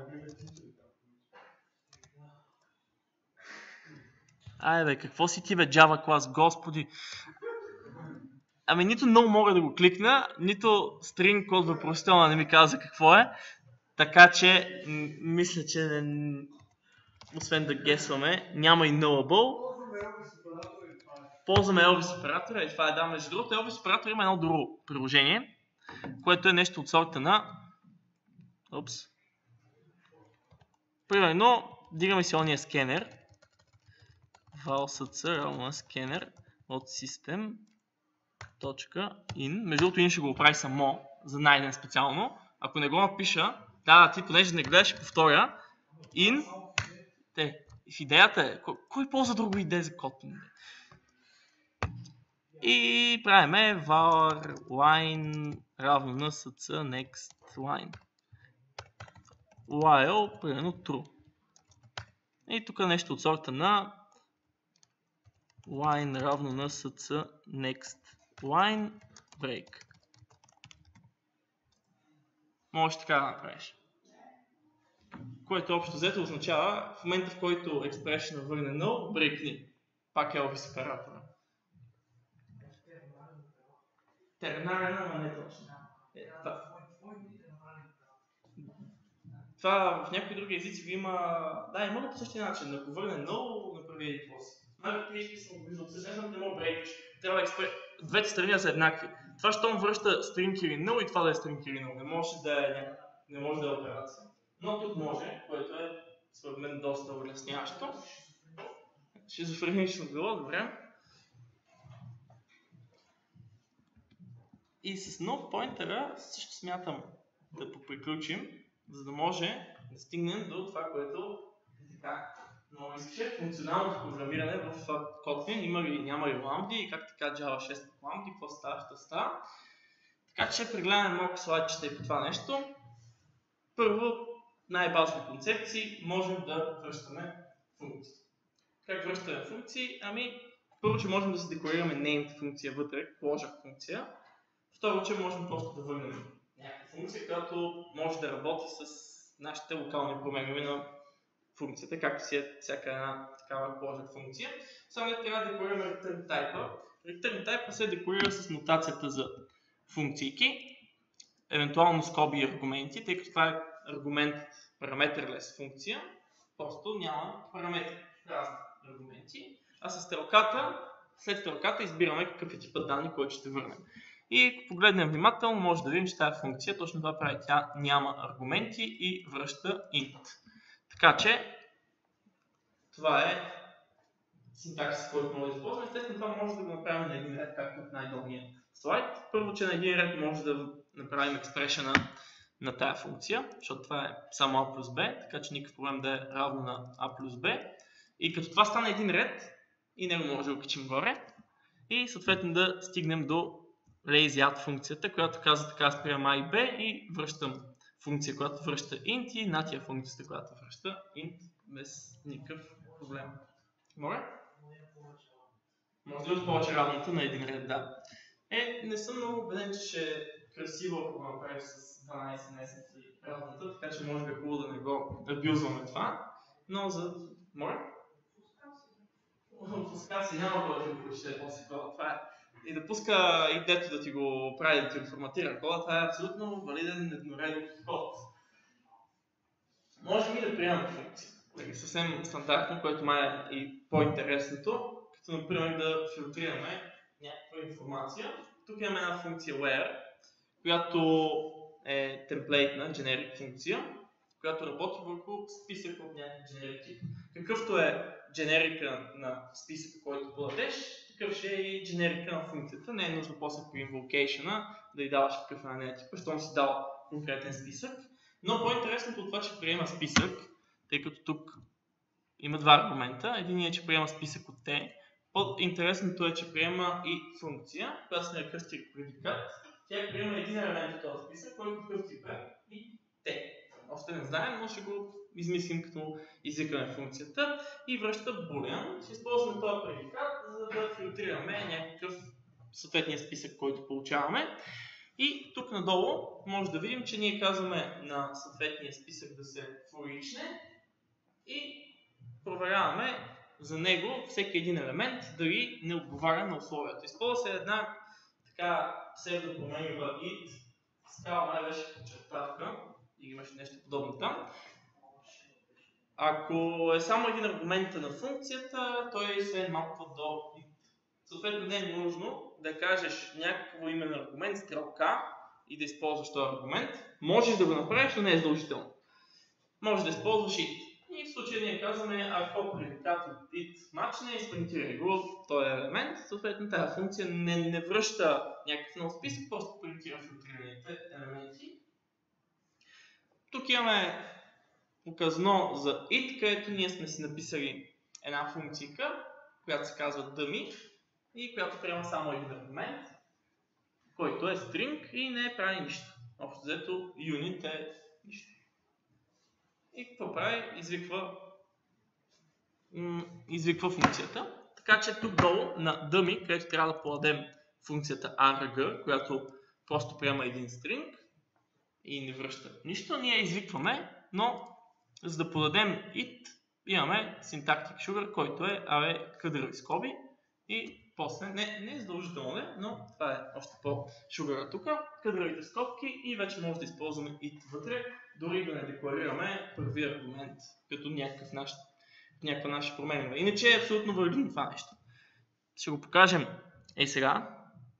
Айде бе, какво си ти бе Java клас, господи. Ами нито много мога да го кликна, нито string код въпросителна не ми каза какво е. Така че, мисля, че не... освен да гесваме, няма и nullable. Ползваме Elvis оператора и това е да, между другото Elvis оператор има едно друго приложение, което е нещо от сорта на... Опс. Примерно, дигаме си ония скенер. valsc равно на скенер от system.in. Между другото in ще го оправи само, за найден специално. Ако не го напиша, да, ти понеже не гледаш, повторя. In. Те, в идеята е, кой, кой ползва друго идея за Kotlin? И правиме var line равно на sc next line. While, примерно true. И тук нещо от сорта на line равно на sc next line break. Можеш така да направиш. Което общо взето означава в момента, в който expression върне null, брейкни. Пак е Elvis оператора. Терминален, ама не точно. Е, това. това в някои други езици го има... Да, има по същия начин. Ако върне null, направи един какво си. Малко тежки съм го виждал. Съжалявам, не мога брейкаш. Трябва да експре... Двете страни да са еднакви. Това, щом връща string или null и това да е string или null. Не може да е някакъв. Не може да е операция. Но тук може, което е според мен доста улесняващо. Шизофренично било, добре. И с нов поинтера също смятам да поприключим, за да може да стигнем до това, което е така много искаше. Функционалното програмиране в Kotlin. Има ли, няма ли ламди и как така Java шест ламди, какво става, що става. Така че прегледаме малко слайдчета и по това нещо. Първо, най-базови концепции, можем да връщаме функции. Как връщаме функции? Ами, първо, че можем да се декларираме named функция вътре, closure функция. Второ, че можем просто да върнем някаква функция, която може да работи с нашите локални промени на функцията, както си е всяка една такава closure функция. Само не трябва да декларираме return type. Return type се декларира с нотацията за функции, евентуално скоби и аргументи, тъй като това е аргумент parameterless функция, просто няма параметри, разни аргументи, а с стрелката, след стрелката избираме какъв е типът данни, който ще върнем. И ако погледнем внимателно, може да видим, че тази функция точно това прави. Тя няма аргументи и връща int. Така че, това е синтаксис, който може да използваме. Естествено, това може да го направим на един ред, както от най-долния слайд. Първо, че на един ред може да направим експрешена на тая функция, защото това е само a плюс b, така че никакъв проблем да е равно на a плюс b. И като това стане един ред, и него може да го качим горе. И съответно да стигнем до lazy add функцията, която казва така, спирам a и b и връщам функция, която връща int и на тия функцията, която връща int без никакъв проблем. Моля? Може да повече равната на един ред, да. Е, не съм много убеден, че ще е красиво, ако го направиш с дванайсет месеци равната, така че може би е хубаво да не го абюзваме това. Но за... Моля? Пуска си, няма да го прочете после кода. Това е. И да пуска и дето да ти го прави, да ти го форматира кода, това е абсолютно валиден едноредов код. Може би да приемам функция. Нали, съвсем стандартно, което май е и по-интересното, като например да филтрираме някаква информация. Тук имаме една функция where, която е темплейтна, generic функция, която работи върху списък от някакъв generic тип. Какъвто е generic на списъка, който подадеш, такъв ще е и generic на функцията. Не е нужно после по invocation да й даваш какъв на нея типа, щом си дал конкретен списък. Но по-интересното от това, че приема списък, тъй като тук има два аргумента. Единият е, че приема списък от те. По-интересното е, че приема и функция, която се нарека strict предикат. Тя приема един елемент от този списък, който какъв тип е и те. Още не знаем, но ще го измислим като извикаме функцията и връща boolean. Ще използваме този предикат, за да филтрираме някакъв съответния списък, който получаваме. И тук надолу може да видим, че ние казваме на съответния списък да се for-each-не и проверяваме за него всеки един елемент дали не отговаря на условията. Използва се една така псевдопроменлива id, скала май беше подчертавка и имаше нещо подобно там. Ако е само един аргумент на функцията, той се мапва до id. Съответно не е нужно да кажеш някакво име на аргумент, стрелка и да използваш този аргумент. Можеш да го направиш, но не е задължително. Може да използваш id. И в случая ние казваме, ако предикат от id мачне, изпринтирай го този елемент, съответно тази функция не, не връща някакъв нов списък, просто принтира филтрираните елементи. Тук имаме показано за id, където ние сме си написали една функция, която се казва dummy и която приема само един аргумент, който е string и не прави нищо. Общо взето unit е нищо. И какво прави? Извиква, извиква функцията. Така че тук долу на dummy, където трябва да подадем функцията arg, която просто приема един string и не връща нищо, ние извикваме, но за да подадем it, имаме syntactic sugar, който е абе къдрави скоби и после, не, не е задължително, не, но това е още по-шугъра тук, къдравите скобки и вече може да използваме it вътре, дори да не декларираме първи аргумент като някакъв наш, някаква наша променена. Иначе е абсолютно валидно това нещо. Ще го покажем ей сега.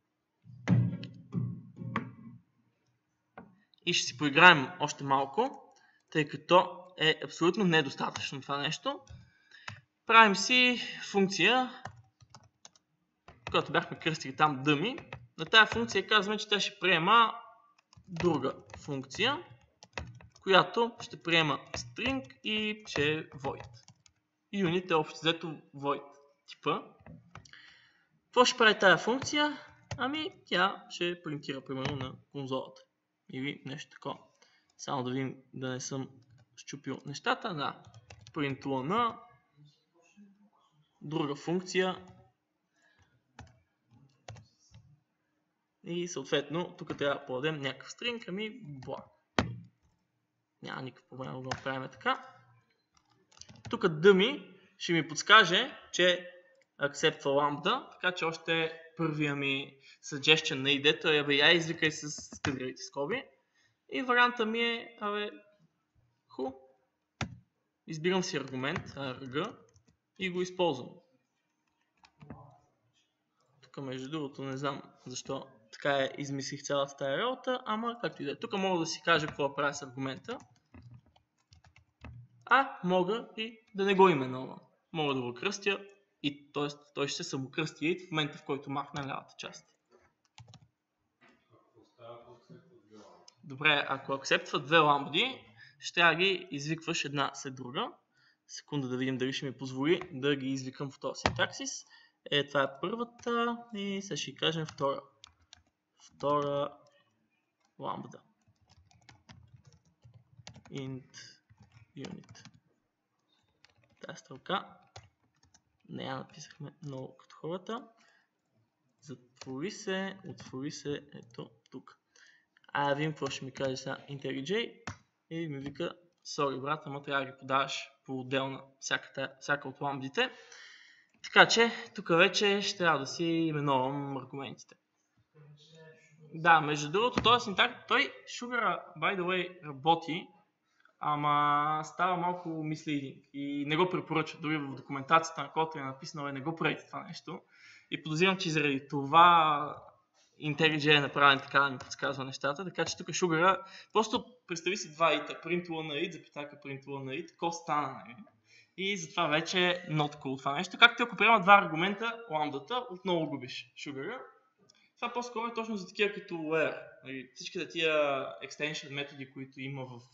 И ще си поиграем още малко, тъй като е абсолютно недостатъчно това нещо. Правим си функция, която бяхме кръстили там dummy. На тази функция казваме, че тя ще приема друга функция, която ще приема string и ще е void. Unit е общо взето void типа. Какво ще прави тази функция? Ами тя ще принтира примерно на конзолата или нещо такова. Само да видим да не съм счупил нещата. Да. Print друга функция. И съответно, тук трябва да подадем някакъв стринг, ами бла. Няма никакъв проблем да го направим така. Тук dummy ще ми подскаже, че accept lambda, така че още първия ми suggestion на идето е, абе, я извикай с кадровите скоби. И варианта ми е, абе, ху, избирам си аргумент, arg, и го използвам. Тук между другото не знам защо така е, измислих цялата тая работа, ама както и да е. Тук мога да си кажа какво да правя с аргумента. А мога и да не го именувам. Мога да го кръстя и т.е. той ще се самокръсти и в момента, в който махна лявата част. Добре, ако акцептва две ламбди, ще трябва да ги извикваш една след друга. Секунда да видим дали ще ми позволи да ги извикам в този синтаксис. Е, това е първата и сега ще кажем втора. Втора ламбда. Int unit. Тая стрелка. Не я написахме много като хората. Затвори се, отвори се, ето тук. А да видим какво ще ми каже сега IntelliJ и ми вика, sorry брат, ама трябва да ги подаваш по-отделна всяка, всяка от ламбдите. Така че, тук вече ще трябва да си именувам аргументите. Да, между другото, този синтакс, той Sugar, by the way, работи, ама става малко misleading и не го препоръчва. Дори в документацията на Kotlin е написано, не го правите това нещо. И подозирам, че заради това IntelliJ е направен така да ми подсказва нещата, така че тук Sugar, просто представи си два ита, print на ит, запитака print на ит, какво стана, нали? И затова вече е not cool това нещо. Както ако приема два аргумента, ламбдата, отново губиш Sugar. Това по-скоро е точно за такива като where. Всичките тия extension методи, които има в,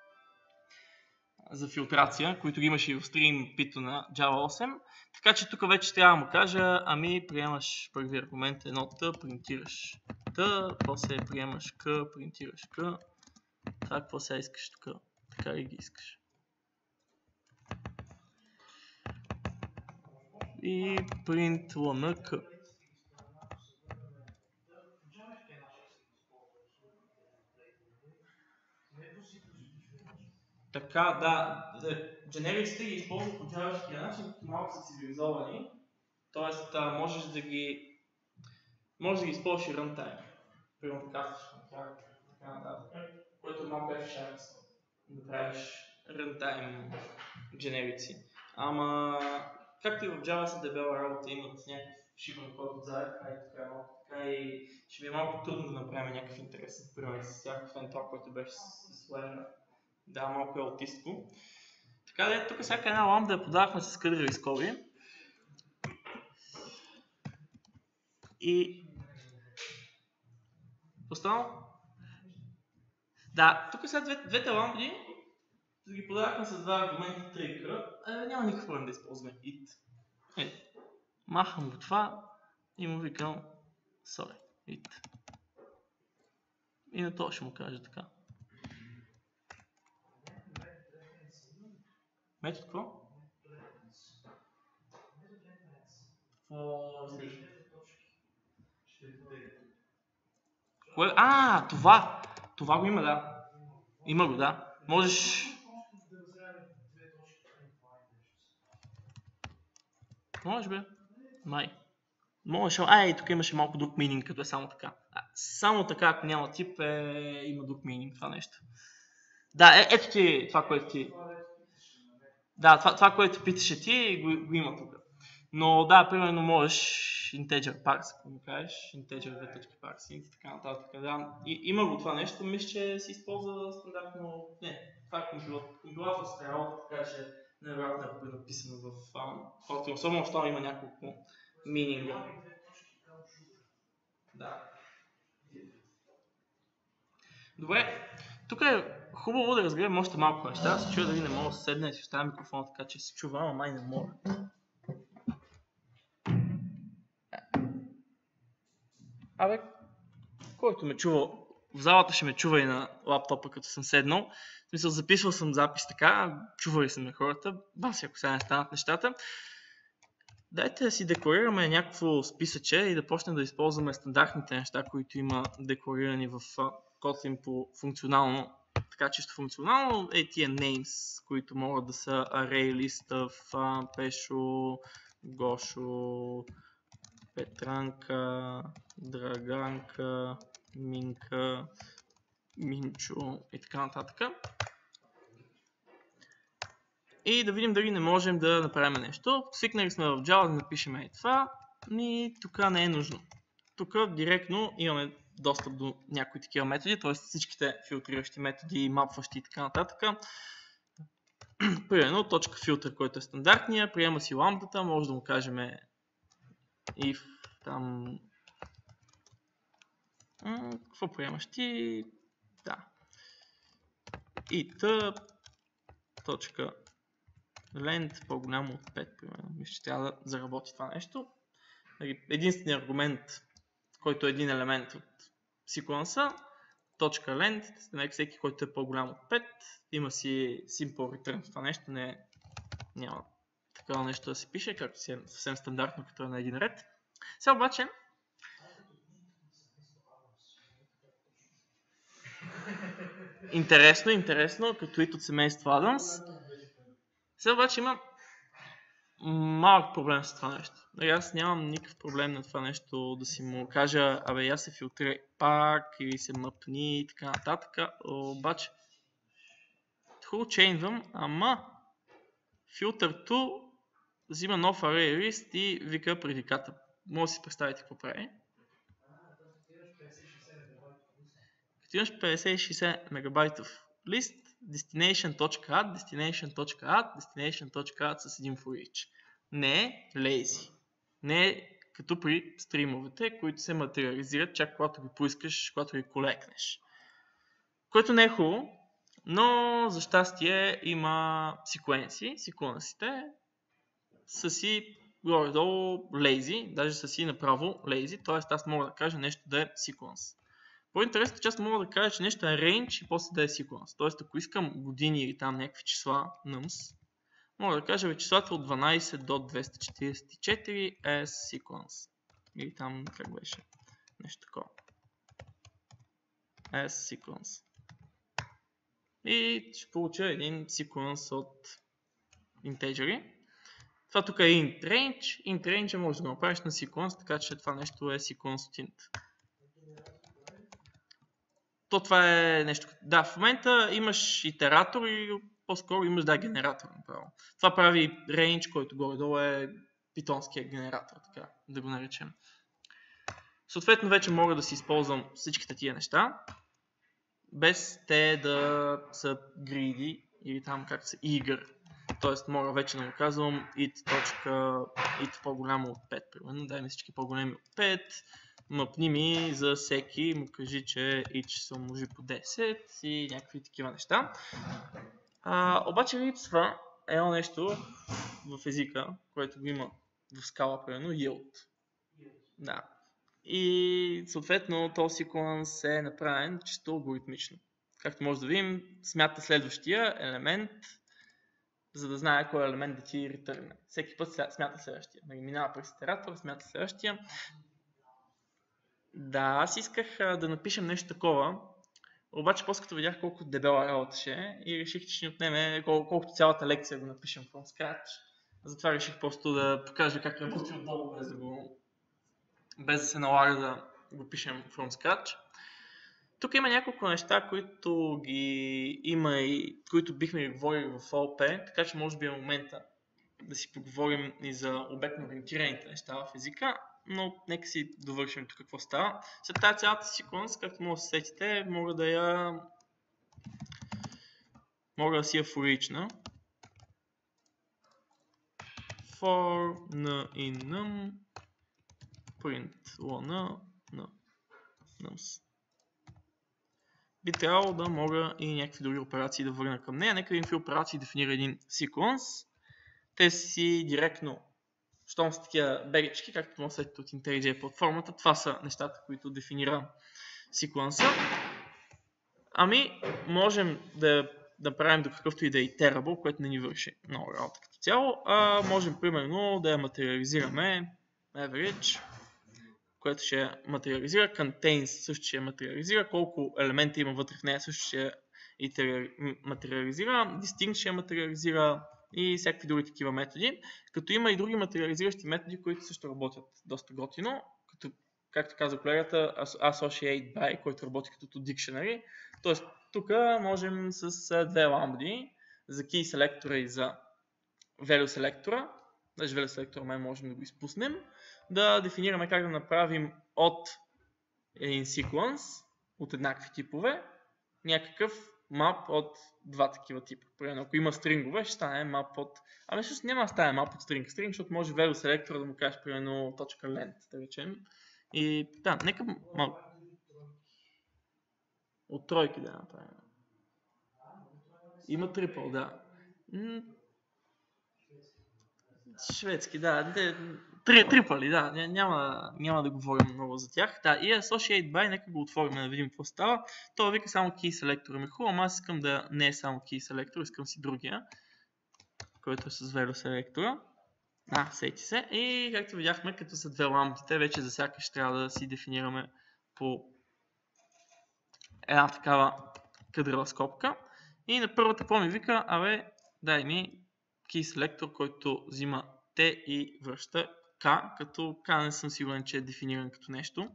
за филтрация, които ги имаш и в stream Python на Java осем. Така че тук вече трябва да му кажа, ами приемаш първи аргумент едно Т, принтираш Т, после приемаш К, принтираш К. Това какво сега искаш тук? Така ли ги искаш? И print лъна К. Така, да, generics-те ги използват по джавашкия начин, малко са цивилизовани, т.е. можеш да ги можеш да ги използваш и runtime. Примерно така, така нататък, което е малко efficient да правиш runtime generics. Ама, както и в Java са дебела работа, имат някакъв шибан код отзад, така и ще ми е малко трудно да направим някакъв интересен пример с всякакъв това, който беше с Lena. Да, малко е аутистко. Така да е, тук всяка една ламбда я подавахме с кадрови скоби. И... Останало? Да, тук сега две, двете ламбди да ги подавахме с два аргумента три К, а няма никакъв проблем да използваме it. Е, махам го това и му викам sorry, it. И на това ще му кажа така. Метод какво? Кое? А, това! Това го има, да. Има го, да. Можеш... Може бе. Май. Можеш... Ай, тук имаше малко друг мининг, като е само така. А, само така, ако няма тип, е... има друг мининг това нещо. Да, е, ето ти това, което ти... Да, това, това което питаше ти, го, го има тук. Но да, примерно можеш integer parse, ако му кажеш, integer v.parse и така нататък. Да. И, има го това нещо, мисля, че се използва стандартно. Не, това е компилаторска работа, така че невероятно е написано в Kotlin. Особено, защото има няколко мининга. Да. Добре, тук е хубаво да разгледам още малко неща. Аз се чуя дали не мога да седна и си оставя микрофона така, че се чува, ама май не мога. Абе, който ме чува в залата ще ме чува и на лаптопа, като съм седнал. В смисъл, записвал съм запис така, чували са ме хората, баси ако сега не станат нещата. Дайте да си декларираме някакво списъче и да почнем да използваме стандартните неща, които има декларирани в Kotlin по функционално, така чисто функционално, е тия names, които могат да са array list of Пешо, Гошо, Петранка, Драганка, Минка, Минчо и така нататък. И да видим дали не можем да направим нещо. Свикнали сме в Java да напишем и това, и тук не е нужно. Тук директно имаме достъп до някои такива методи, т.е. всичките филтриращи методи, мапващи и така нататък. Примерно точка филтър, който е стандартния, приема си ламдата, може да му кажем if там... Какво приемаш ти? Да. И т. Точка length по-голямо от пет, примерно. Мисля, че трябва да заработи това нещо. Единственият аргумент, който е един елемент от секвенса, точка length, всеки, който е по-голям от пет, има си simple return. Това нещо не, няма такова нещо да се пише, както си е съвсем стандартно, като е на един ред. Сега обаче, интересно, интересно, като и от семейство Адамс. Сега обаче има малък проблем с това нещо. Аз нямам никакъв проблем на това нещо да си му кажа, абе я се филтрирай пак или се мъпни и така нататък. Обаче, хубаво чейнвам, ама filter2 взима нов array list и вика предиката. Може да си представите какво прави. Като имаш петдесет и шейсет мегабайтов лист, destination.add, destination.add, destination.add с един for each. Не е lazy. Не е като при стримовете, които се материализират чак когато ги поискаш, когато ги колекнеш. Което не е хубаво, но за щастие има секвенси. Секвенсите са си горе-долу lazy, даже са си направо lazy, т.е. аз мога да кажа нещо да е секвенс. По-интересната част мога да кажа, че нещо е range и после да е sequence. Тоест, ако искам години или там някакви числа, nums, мога да кажа числата от дванайсет до двеста четирийсет и четири as sequence. Или там, как беше? Нещо такова. As sequence. И ще получа един sequence от интеджери. Това тук е int range. Int range може да го направиш на sequence, така че това нещо е sequence от int. То това е нещо. Да, в момента имаш итератор и по-скоро имаш да генератор направо. Това прави range, който горе-долу е питонския генератор, така да го наречем. Съответно вече мога да си използвам всичките тия неща, без те да са greedy или там как са eager. Тоест мога вече да му казвам it, it по-голямо от пет, примерно. Дай ми всички по-големи от пет. Мъпни ми за всеки, му кажи, че each се умножи по десет и някакви такива неща. А, обаче липсва едно нещо в езика, което го има в скала, примерно, yield. Да. И съответно този sequence е направен чисто алгоритмично. Както може да видим, смята следващия елемент, за да знае кой елемент да ти ретърне. Всеки път смята следващия. Минава през итератор, смята следващия. Да, аз исках а, да напишем нещо такова, обаче после като видях колко дебела работа ще е и реших, че ще ни отнеме колко, колкото цялата лекция го напишем from scratch. Затова реших просто да покажа как работи отдолу, без да, го, без да се налага да го пишем from scratch. Тук има няколко неща, които ги има и които бихме говорили в О О Пи, така че може би е момента да си поговорим и за обектно ориентираните неща в езика. Но нека си довършим тук какво става. След тази цялата секвенс, както може да се сетите, мога да я мога да си я for each на for на in num print ln на nums. Би трябвало да мога и някакви други операции да върна към нея. Нека видим какви операции дефинира един секвенс. Те си директно, щом са такива бегички, както може да сетите от IntelliJ платформата, това са нещата, които дефинира секвенса. Ами, можем да направим до какъвто и да е iterable, което не ни върши много работа като цяло. А можем примерно да я материализираме average, което ще материализира, contains също ще материализира, колко елемента има вътре в нея също ще материализира, distinct ще материализира и всякакви други такива методи. Като има и други материализиращи методи, които също работят доста готино, като, както каза колегата, associate by, който работи като dictionary. Тоест, тук можем с две ламбди за key selector и за value selector, даже value selector май можем да го изпуснем, да дефинираме как да направим от един sequence, от еднакви типове, някакъв map от два такива типа. Примерно, ако има стрингове, ще стане map от... Ами всъщност няма да стане map от string string, защото може value selector да му кажеш примерно точка length, да речем. И да, нека малко... От тройки да направим. Има трипъл, да. Шведски, да. Три, трипали, да. Няма, няма да говорим много за тях. Да, и associate by, нека го отворим да видим какво става. Това вика само key selector. Ми хубаво, ама аз искам да не е само key selector, искам си другия, който е с value selector. А, сети се. И както видяхме, като са две лампите, вече за всяка ще трябва да си дефинираме по една такава кадрова скобка. И на първата по ми вика, абе, дай ми key selector, който взима T и връща K, като K не съм сигурен, че е дефиниран като нещо.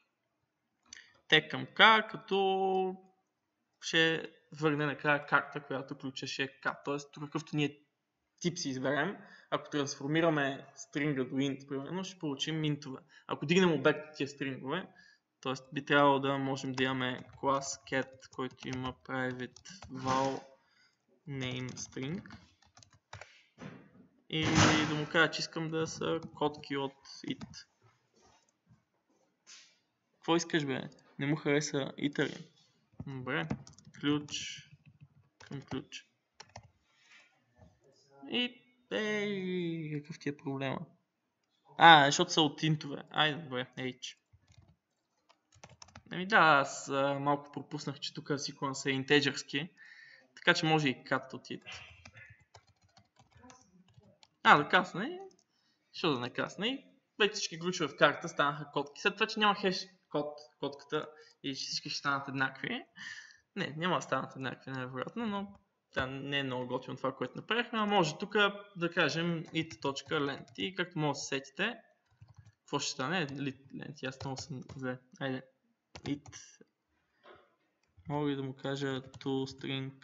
T към K, като ще върне накрая карта, която ключеше K. Тоест, какъвто ние тип си изберем, ако трансформираме стринга до int, примерно, ще получим интове. Ако дигнем обект от тия стрингове, т.е. би трябвало да можем да имаме клас cat, който има private val name string. И да му кажа, че искам да са котки от it. Какво искаш, бе? Не му хареса итъри. Добре. Ключ към ключ. И ей, какъв ти е проблема? А, защото са от интове. Айде, добре, H. Ами да, аз а, малко пропуснах, че тук sequence е интеджерски, така че може и cat от it. А, да касне. Що да не касне? Вече всички ключове в карта станаха котки. След това, че няма хеш код котката и всички ще станат еднакви. Не, няма да станат еднакви, най-вероятно, но да, не е много готино това, което направихме. А може тук да кажем it.length и както може да се сетите, какво ще стане? Length, аз много съм зле. Айде. It. Мога да му кажа toString.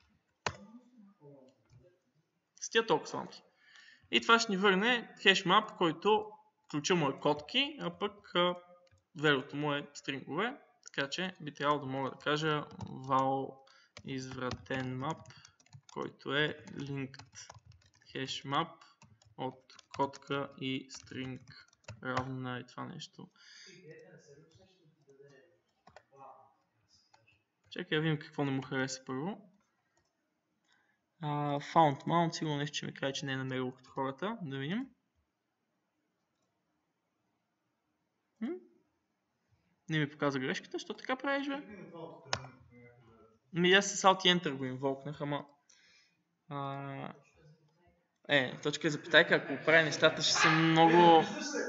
С тия толкова сламки. И това ще ни върне хешмап, който ключа му е котки, а пък велюто му е стрингове. Така че би трябвало да мога да кажа val извратен map, който е linked hashmap от котка и string равно на и това нещо. Чакай да видим какво не му хареса първо. Uh, found mount, сигурно нещо ще ми каже, че не е намерил като хората. Да видим. М? Не ми показва грешката, що така правиш, бе? Ми аз с Alt и Enter го инволкнах, ама... Uh... Е, точка и запитайка, ако прави нещата ще са много...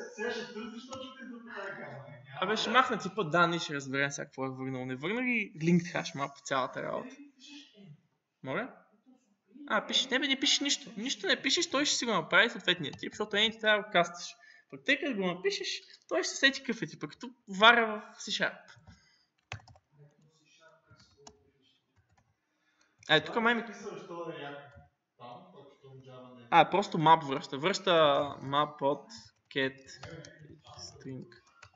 Абе, ще махна типа данни, ще разберем сега какво е върнал. Не върна ли linked hashmap по цялата работа? Моля? А, пишеш, не бе, не пишеш нищо. Нищо не пишеш, той ще си го направи съответния тип, защото един ти трябва да го касташ. Пък тъй като го напишеш, той ще се сети какъв е типа, като варя в C-Sharp. Ай, тук май ми... А, просто map връща. Връща map от cat string.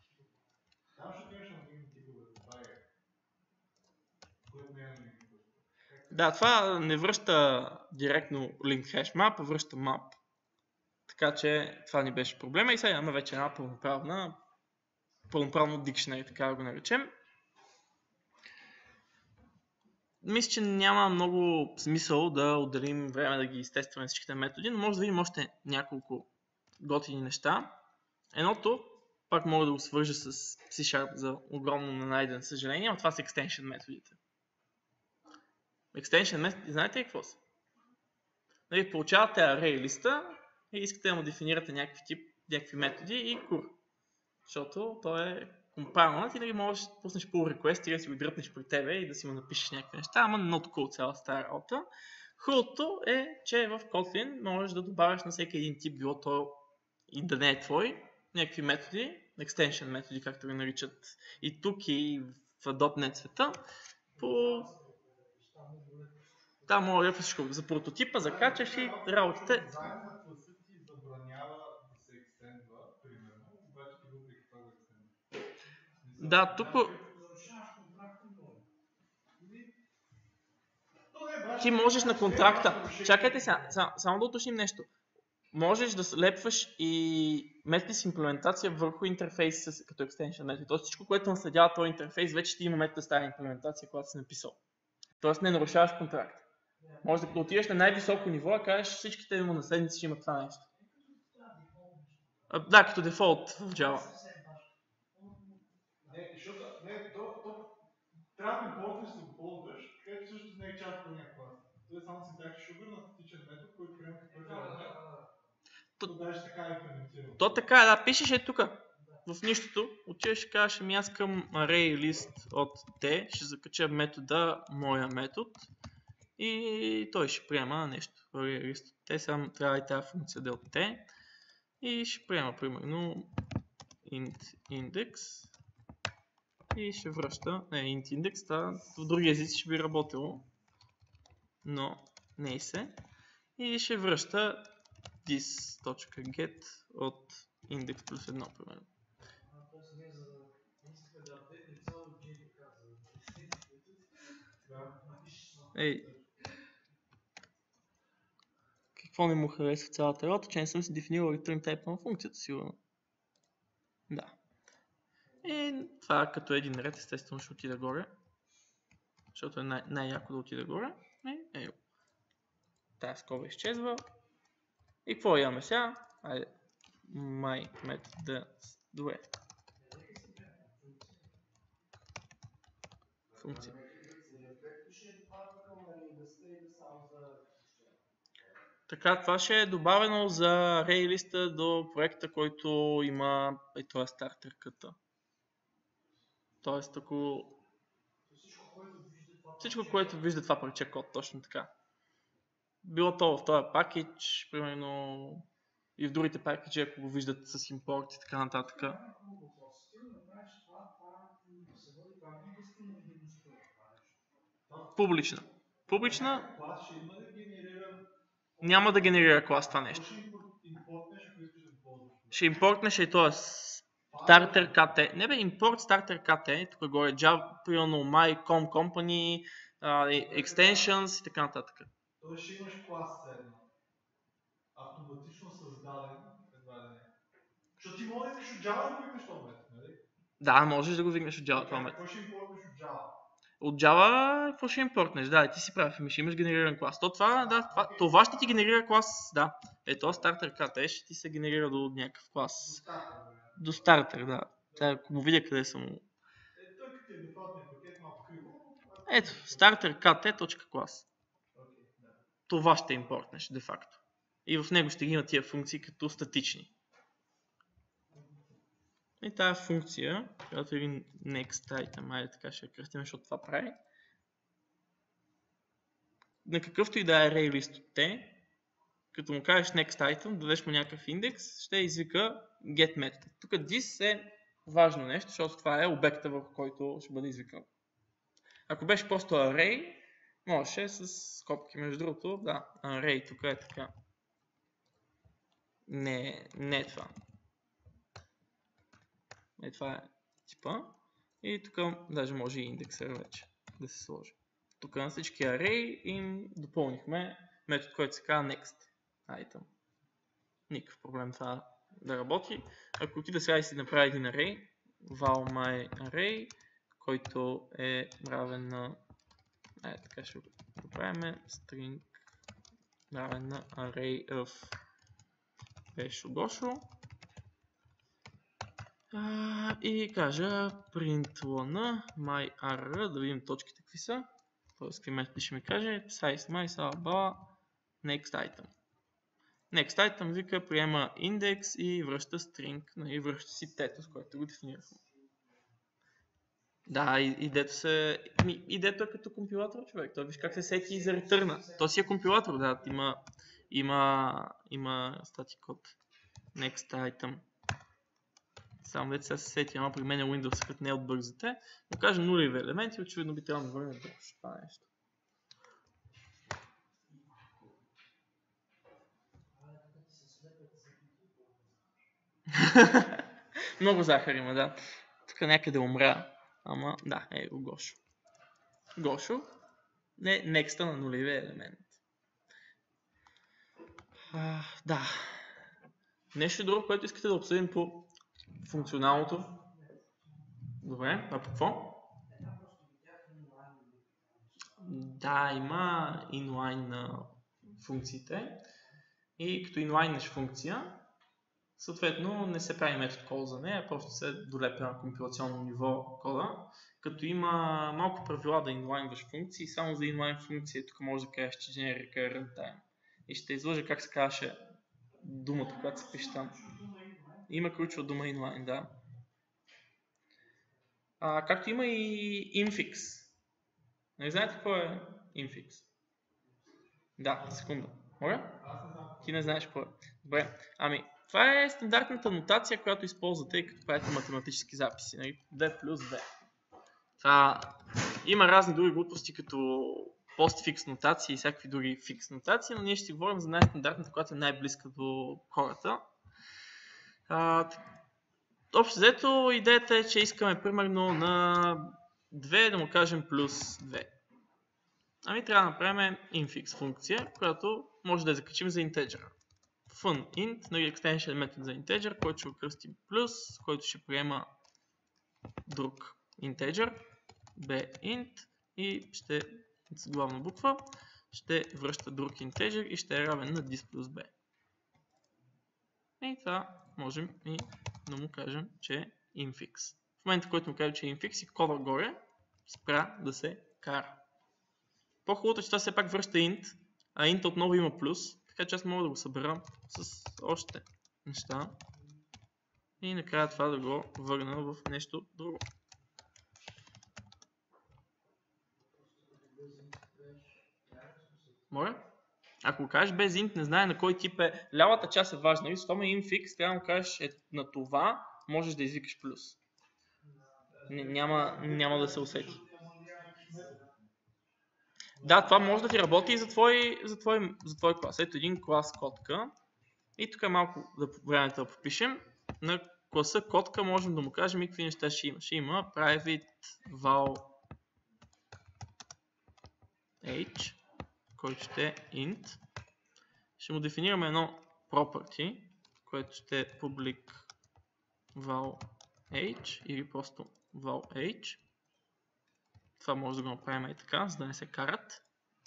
Да, това не връща директно linked hash map, а връща map. Така че това ни беше проблема и сега имаме вече една пълноправна, пълноправно dictionary, така да го наречем. Мисля, че няма много смисъл да отделим време да ги изтестваме всичките методи, но може да видим още няколко готини неща. Едното, пак мога да го свържа с C-Sharp за огромно ненайден съжаление, но това са extension методите. Extension методи, знаете ли какво са? Нали, получавате array листа и искате да му дефинирате някакви тип, някакви методи и cur. Защото той е компайлнат и нали можеш да пуснеш pull request и да си го дръпнеш при тебе и да си му напишеш някакви неща, ама not cool цяла стара работа. Хубавото е, че в Kotlin можеш да добавяш на всеки един тип, било то и да не е твой, някакви методи, extension методи, както ги наричат и тук и в .дот нет света. По... Там мога да всичко за прототипа, закачаш и работите.
Дизайн на класа ти забранява да се екстендва, примерно, обаче ти въпреки това го екстендва.
Да, тук ти можеш на контракта. Чакайте сега, само, само да уточним нещо. Можеш да слепваш и методи с имплементация върху интерфейс като extension метод. Тоест всичко, което наследява този интерфейс, вече ще има метод да става имплементация, когато си написал. Тоест не нарушаваш контракт. Може да отидеш на най-високо ниво и кажеш всичките му наследници ще имат това нещо. А, да, като дефолт в Java.
Не, защото не, то, то, трябва да импортнеш да го ползваш, където също не е част от този клас. Това е само синтакс sugar на статичен метод, който приема какъвто елемент. То даже така е имплементирано.
То така е, да, пишеш е тук. В нищото, отиваш и кажеш, ами аз искам array list от T, ще закача метода, моя метод и той ще приема нещо. Array list от T, само трябва и тази функция да е от T и ще приема примерно int index и ще връща, не int index, да, в други езици ще би работило, но не и се и ще връща this.get от index плюс едно примерно. Ей, какво не му харесва цялата работа, че не съм си дефинирал return type на функцията, сигурно. Да. И това като един ред, естествено ще отида горе, защото е най- най-яко да отида горе. И, ей, тая скоба изчезва. И какво имаме сега? Айде, my метод да... Добре. Функция. Така, това ще е добавено за array листа до проекта, който има и това е стартерката. Тоест, ако... Всичко, което вижда това парче код, точно така. Било то в този пакетч, примерно и в другите пакеджи, ако го виждат с импорт и така нататък. Публична. Публична
Клас ще има да генерира...
няма да генерира клас това нещо.
Ще импортнеш, ако искаш да го ползваш.
Ще импортнеш и т.е. starter kt. Не бе, import starter kt, тук горе Java, примерно my com company, uh, extensions и така нататък.
Тоест ще имаш клас едно. Автоматично създаден, едва да не. Защото ти може да искаш от Java да го викнеш този метод, нали?
Да, можеш да го викнеш от Java това метод.
Какво ще импортнеш от Java?
От Java, какво ще импортнеш? Да, ти си прав, ще имаш генериран клас. То това, да, това, това ще ти генерира клас, да. Ето, starter kt ще ти се генерира до някакъв клас. До стартер, да. Сега, ако му видя къде съм.
Е, той като е дефолтния пакет малко криво.
Ето, starter kt.class.
Окей, да.
Това ще импортнеш, де факто. И в него ще ги има тия функции като статични. И тази функция, която е един next item, айде така ще я кръстим, защото това прави. На какъвто и да е array list от T, като му кажеш next item, дадеш му някакъв индекс, ще извика get метод. Тук this е важно нещо, защото това е обекта, върху който ще бъде извикан. Ако беше просто array, можеше с скобки. Между другото, да, array тук е така. Не, не е това. Е, това е типа. И тук даже може и индексър вече да се сложи. Тук на всички array им допълнихме метод, който се казва next item. Никакъв проблем това да работи. Ако отида сега и си направи един array, val my array, който е равен на... Е, така ще го направим. String равен на array of Пешо Гошо. Uh, и кажа print на myr, да видим точките какви са. Тоест, какви методи ще ми каже? Size, my, blah, next item. Next item вика, приема индекс и връща string, и връща си тето, с което го дефинирахме. Да, и, и дето се... И дето е като компилатор, човек. Той виж как се сети за ретърна. То си е компилатор, да. Има... Има... Има стати код. Next item. Само дето сега се сети, ама при мен е Windows, като не е от бързите. Но кажем нулеви елементи, очевидно би трябвало да върне друго това нещо. Много захар има, да. Тук някъде умря. Ама, да, е го Гошо. Гошо е некста на нулевия елемент. А, да. Нещо друго, което искате да обсъдим по функционалното. Добре, а по какво? Да, има inline на функциите. И като inline функция, съответно не се прави метод call за нея, просто се долепя на компилационно ниво кода. Като има малко правила да инлайнваш функции, само за inline функция тук може да кажеш, че generic е runtime. И ще излъжа как се казваше думата, която се пише там. Има ключова дума inline, да. А, както има и infix. Не знаете какво е infix? Да, секунда. Моля? Ти не знаеш какво е. Добре. Ами, това е стандартната нотация, която използвате, като правите математически записи. D плюс D. Това... Има разни други глупости, като постфикс нотации и всякакви други фикс нотации, но ние ще си говорим за най-стандартната, която е най-близка до хората. А, общо взето, идеята е, че искаме примерно на две да му кажем плюс две. Ами трябва да направим infix функция, която може да я закачим за integer. Funint, нали, extension метод за integer, който ще окръстим плюс, който ще приема друг integer, bint и ще с главна буква ще връща друг integer и ще е равен на dis плюс b. И това можем и да му кажем, че е infix. В момента, в който му кажем, че е infix и кода горе спря да се кара. По-хубавото е, че това все пак връща int, а int отново има плюс, така че аз мога да го събера с още неща и накрая това да го върна в нещо друго. Моля? Ако го кажеш без int, не знае на кой тип е. Лявата част е важна. И щом е infix, трябва да му кажеш е, на това можеш да извикаш плюс. Няма, няма да се усети. Да, това може да ти работи и за твой, за твой, за твой клас. Ето един клас котка. И тук е малко да времето да попишем. На класа котка можем да му кажем и какви неща ще има. Ще има private val h, който ще е int. Ще му дефинираме едно property, което ще е public val h или просто val h. Това може да го направим и така, за да не се карат.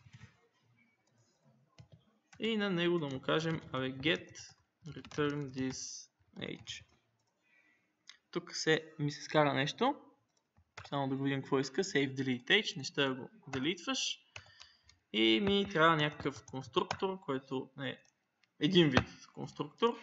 И на него да му кажем get return this h. Тук се, ми се скара нещо. Само да го видим какво иска. Save delete h. Не ще го делитваш. И ми трябва някакъв конструктор, който е един вид конструктор.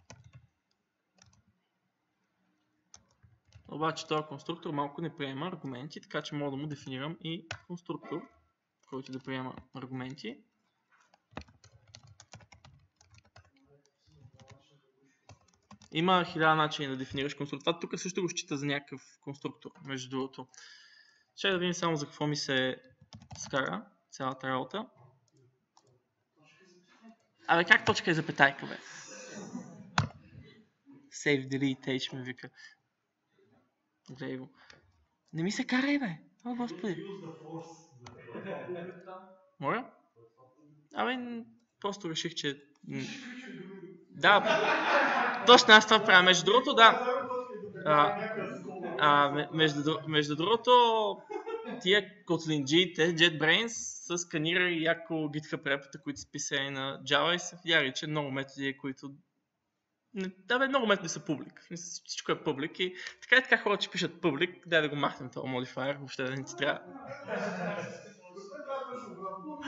Обаче този конструктор малко не приема аргументи, така че мога да му дефинирам и конструктор, който да приема аргументи. Има хиляда начини да дефинираш конструктор. Тук също го счита за някакъв конструктор, между другото. Ще да видим само за какво ми се скара цялата работа. Абе, как точка е запетайка, бе? Save delete h ме вика. Гледай го. Не ми се карай, бе! О, господи! Моля? Абе, просто реших, че... Да, точно аз това правя. Между другото, да. А, а, между, между другото, тия котлинджиите, JetBrains, са сканирали яко GitHub репата, които са писали на Java и са видяли, че много методи, които... Да, бе, много методи са публик. Всичко е публик и така и така хората, че пишат публик, дай да го махнем този модифайер, въобще да не ти трябва.
Той трябва точно обратно.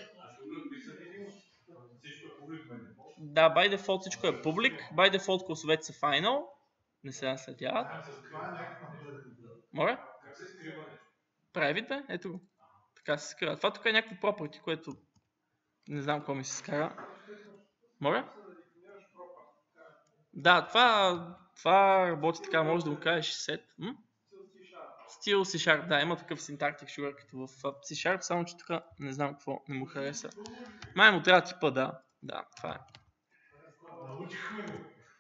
Да, by default всичко е public, by default класовете са final, не се наследяват.
Това е някакъв напредък.
Моля? Private бе, ето го. Така се скрива. Това тук е някакво property, което не знам какво ми се скара. Моля? Да, това, това работи така, може да го кажеш set. М? Стил C-Sharp, да, има такъв синтактик sugar като в C-Sharp, само че тук не знам какво не му хареса. Май му трябва типа, да. Да, това е.
Научихме го.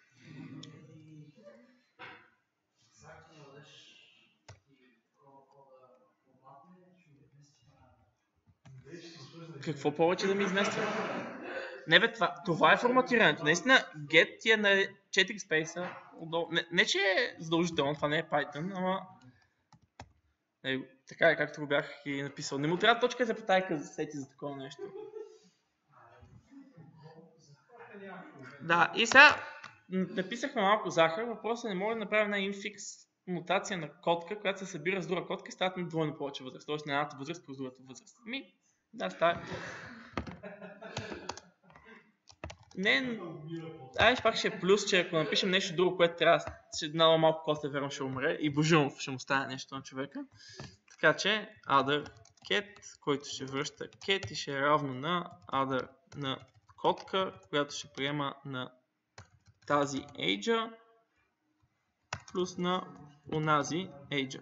Какво повече да ми измества? Не бе, това, това е форматирането. Наистина, get ти е на четири спейса. Не, не че е задължително, това не е Python, ама... Е, така е, както го бях и написал. Не му трябва точка и запетайка за сети за такова нещо. Да, и сега написахме малко захар. Въпросът е не може да направим една infix нотация на котка, която се събира с друга котка и стават на двойно повече възраст. Тоест на едната възраст плюс другата възраст. Ми, да, става. Не, ай, пак ще е плюс, че ако напишем нещо друго, което трябва, ще много малко котка, верно ще умре и Божунов ще му стане нещо на човека. Така че, other cat, който ще връща cat и ще е равно на other на котка, която ще приема на тази age плюс на онази age.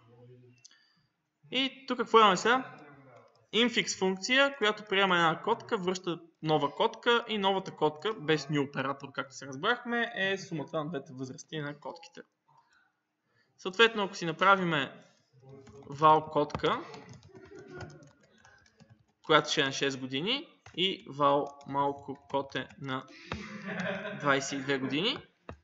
И тук какво имаме сега? Infix функция, която приема една котка, връща нова котка и новата котка, без new оператор, както се разбрахме, е сумата на двете възрасти на котките. Съответно, ако си направим val котка, която ще е на шест години, и val малко коте на двайсет и две години,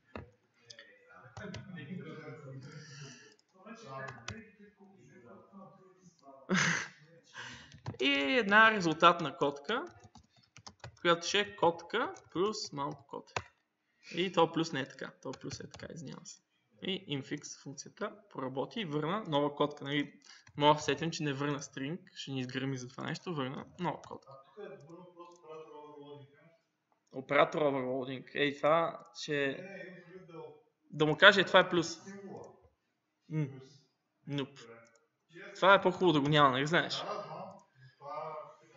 и една резултатна котка, която ще е котка плюс малко коте. И то плюс не е така, то плюс е така, извинявам се. И infix функцията поработи и върна нова котка. Нали, мога да сетим, че не върна string, ще ни изгърми за това нещо, върна нова котка.
Тук е върна просто оператор overloading.
Оператор overloading. Ей, това ще...
Не, имам предвид да...
Да му каже, това е плюс.
Символа.
М. Нуп. Това е по-хубаво да го няма, нали знаеш?
Да, знам. Това...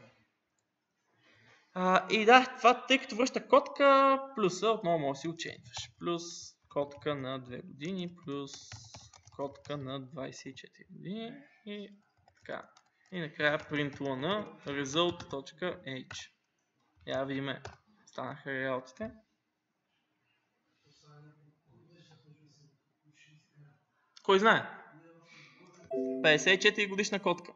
А, и да, това тъй като връща котка, плюса отново може да си ученваш. Плюс котка на две години, плюс котка на двайсет и четири години и така. И накрая принтла на result.h. Я видим, станаха реалтите. Кой знае? петдесет и четири годишна котка.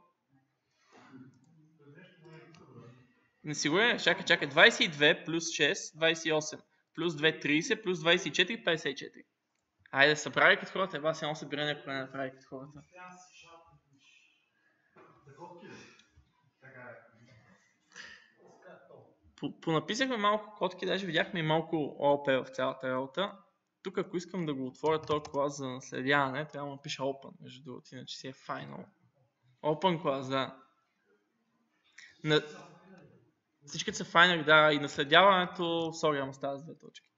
Не сигурен? Чакай, чакай. двайсет и две плюс шест, двайсет и осем. Плюс две, трийсет, плюс двайсет и четири, петдесет и четири. Айде, са прави като хората. Еба си едно събиране, ако не направи като хората. Понаписахме малко котки, даже видяхме и малко О О Пи в цялата работа. Тук, ако искам да го отворя този клас за наследяване, трябва да напиша Open, между другото, иначе си е final. Open клас, да. На... Всичките са final, да, и наследяването, сори, ама става с две точки.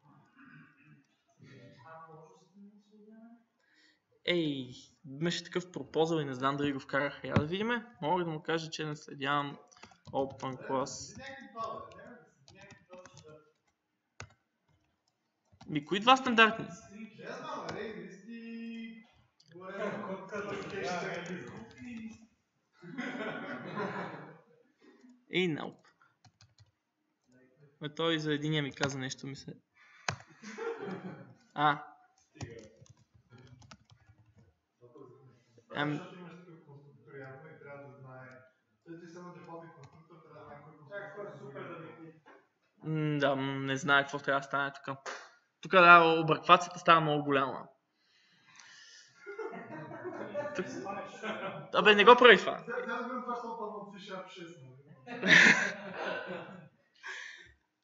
Ей, имаше такъв пропозъл и не знам дали го вкараха. Я да видим. Мога да му кажа, че наследявам Open клас. Ми, кои два стандартни?
Не знам, арей, листи...
Ей, науп. Ме той за единия ми каза нещо, ми се... А. Ам... Да, не знае какво трябва да стане тук. Тук да, обърквацията става много голяма. Тук... Абе, не го прави това.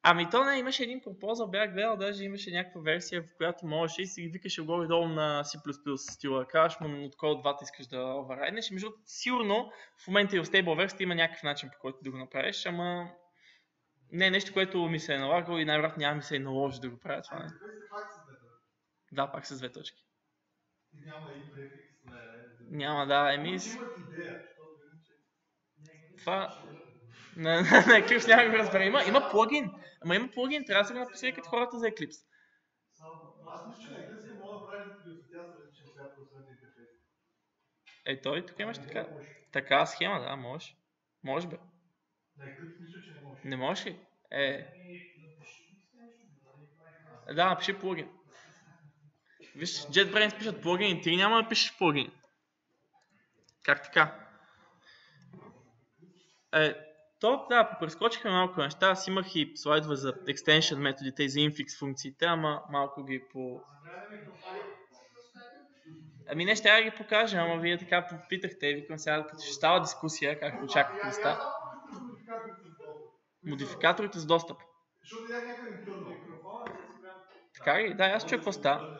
Ами то не, имаше един пропозал, бях гледал, даже имаше някаква версия, в която можеше и си ги викаше горе-долу на C++ стила. Казваш му от кой от двата искаш да оверрайднеш. Между другото, сигурно в момента и в стейбъл версията има някакъв начин, по който да го направиш, ама не е нещо, което ми се е налагало и най-вероятно няма ми се е наложи да го правя това.
Ами какви са пак с двете?
Да, пак с две точки.
И няма и префикс, не, не.
Няма, да, еми...
Ама че имат идея, защото иначе...
Това... На, на, на Eclipse няма да го разбера. Има, има плагин. Ама има плагин, трябва да се го написали като хората за Eclipse.
Аз мисля, че на Eclipse не мога да правиш да ти асоциация с различен цвят по света интерфейс.
Е, той тук имаш така, така схема, да, можеш. Може бе.
На Eclipse мисля, че не можеш.
Не можеш ли? Е. Да, напиши плагин. Виж, JetBrains пишат плагини, ти няма да пишеш плагини. Как така? Е, то, да, попрескочихме малко неща. Аз имах и слайдове за extension методите и за infix функциите, ама малко ги по... Ами не, ще я ги покажа, ама вие така попитахте и викам сега, като ще става дискусия, както очаквах да става. Модификаторите с достъп.
Защото я някъде ми тръгна микрофона, да си прям...
Така ли? Да, аз чуя какво става.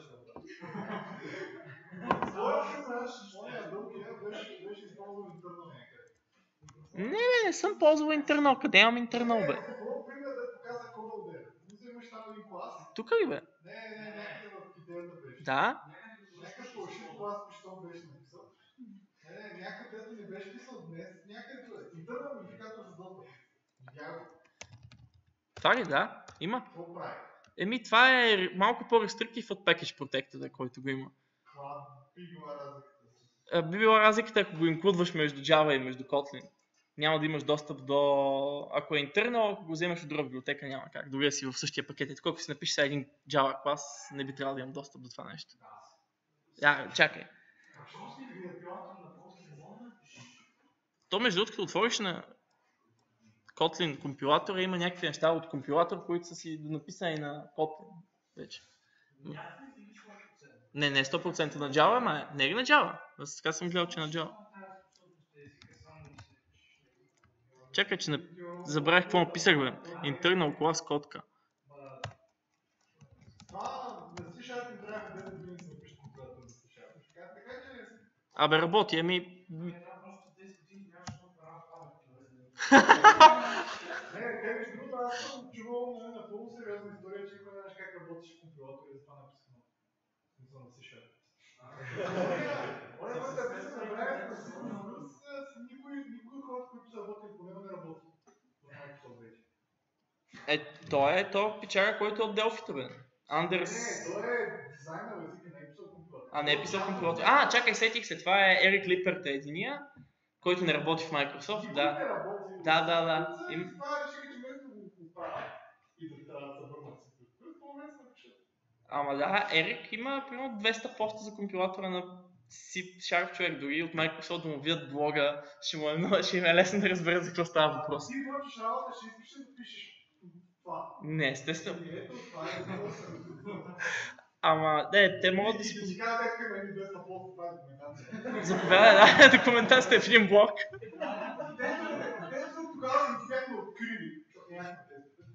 Твоя знаеш, моя дългия беше използван интернал някъде.
Не, бе, не съм ползвал интернал. Къде имам интернал, бе?
Какво пример да показа кода отделя? Не имаш там един клас?
Тук ли, бе?
Не, не, някъде в китерата беше.
Да?
Някакъв фалшив клас, що беше написал. Не, не, някъде дето не беше писал днес, някъде е. Интернал модификатор за достъп. Видя го.
Това ли, да? Има.
Какво прави?
Еми, това е малко по-рестриктив от Package Protector, който го има.
Това би била разликата.
А, би била разликата, ако го инклюдваш между Java и между Kotlin. Няма да имаш достъп до... Ако е интернал, ако го вземеш от друга библиотека, няма как. Дори си в същия пакет. Тук ако си напишеш сега един Java клас, не би трябвало да имам достъп до това нещо. Я, чакай. То между другото, като отвориш на Kotlin компилатора, има някакви неща от компилатор, които са си написани на Kotlin вече. Не, не сто процента на Java, ама не е на Java. Аз така съм гледал, че на Java. Чакай, че не... забравих какво написах, бе. Internal class котка.
Това на C-Sharp им трябва десет години да напишат компилатор на C-Sharp. Така че...
Абе, работи, ами...
Не, те между другото, аз съм чувал на много сериозна история, че никой не знаеш как работиш в компилатор и затова написано. Смисъл на C-Sharp. Оня, който е писал на време на C++, никой хората, които са работили по него, не работи. В Microsoft вече.
Е, той е то пичага, който е от Делфите, бе. Андерс...
Не, той е дизайнер език и не е писал компилатор.
А, не е писал компилатор. А, чакай, сетих се, това е Ерик Липерт единия, който не работи в Microsoft, да. Да, да, да.
Им... Това решиха, че вместо го оправят и да трябва да се върнат си. Това се напишат.
Ама да, Ерик има примерно двеста поста за компилатора на C-Sharp човек, дори от Microsoft да му видят блога, ще му е, много, ще им е лесно да разберат за какво става въпрос.
Ти вършиш работа, ще искаш да пишеш това.
Не, естествено.
Ето, това е въпросът.
Ама, не, те могат да си...
И да си кажа днеска има едни двеста поста, това е документация.
Заповядай, да, документацията е в един блок.
Те са тогава не бяхме открили, защото нямахме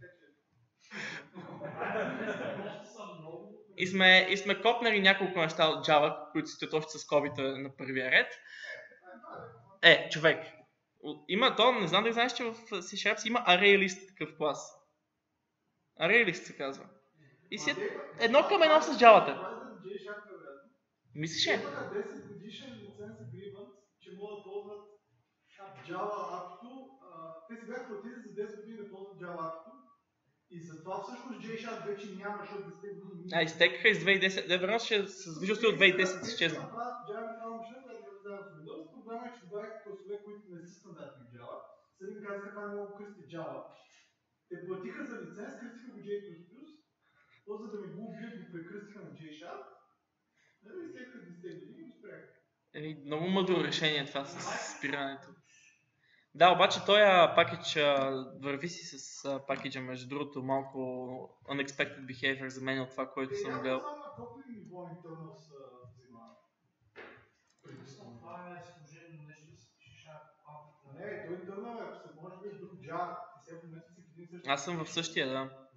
И сме, и сме копнали няколко неща от Java, които стоят още с скобите на първия ред. Е, човек, има то, не знам дали знаеш, че в C-Sharp има ArrayList такъв клас. ArrayList се казва. И си е едно към едно с Java-та. Мислиш е?
Имаха десет годишен лиценз agreement, че могат да ползват Java App-то. Те си бяха платили за десет години да ползват Java App-то. И затова всъщност J-Sharp вече няма, защото десет години...
А, изтекаха из две хиляди и десета. Да, верно, че с виждате от две хиляди и десета изчезна.
Java това машина, която да раздава с Windows. Проблема е, че добавих класове, които не са стандартни в Java. Сега ми казаха, това не мога да кръсти Java. Те платиха за лиценз, кръстиха го J++. То за да ми го убият, го прекръстиха на J-Sharp. Нали, след като десет години го спряха.
Е, много мъдро решение това с спирането. Да, обаче този пакетч върви си с а, пакеджа, между другото, малко unexpected behavior за мен от това, което съм гледал.
Е, само на Kotlin ниво internal са взимани.
Това е служебно нещо да си пишеш апата.
Не, той internal е, може би е друг Java. Ти сега в момента си един същи.
Аз съм в същия, да.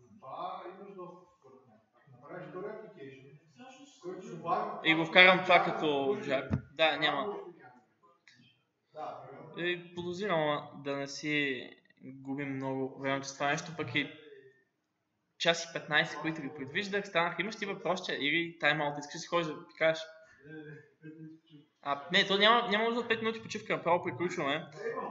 втори application, който добавя...
И го вкарам това като Java. Да, няма.
Да, примерно.
И подозирам да не си губим много време с това нещо, пък и час и петнайсет, които ги предвиждах, станаха. Имаш ти въпрос, че или тайм-аут, искаш да си ходиш да кажеш? А, не, то няма, няма нужда от пет минути почивка, направо приключваме.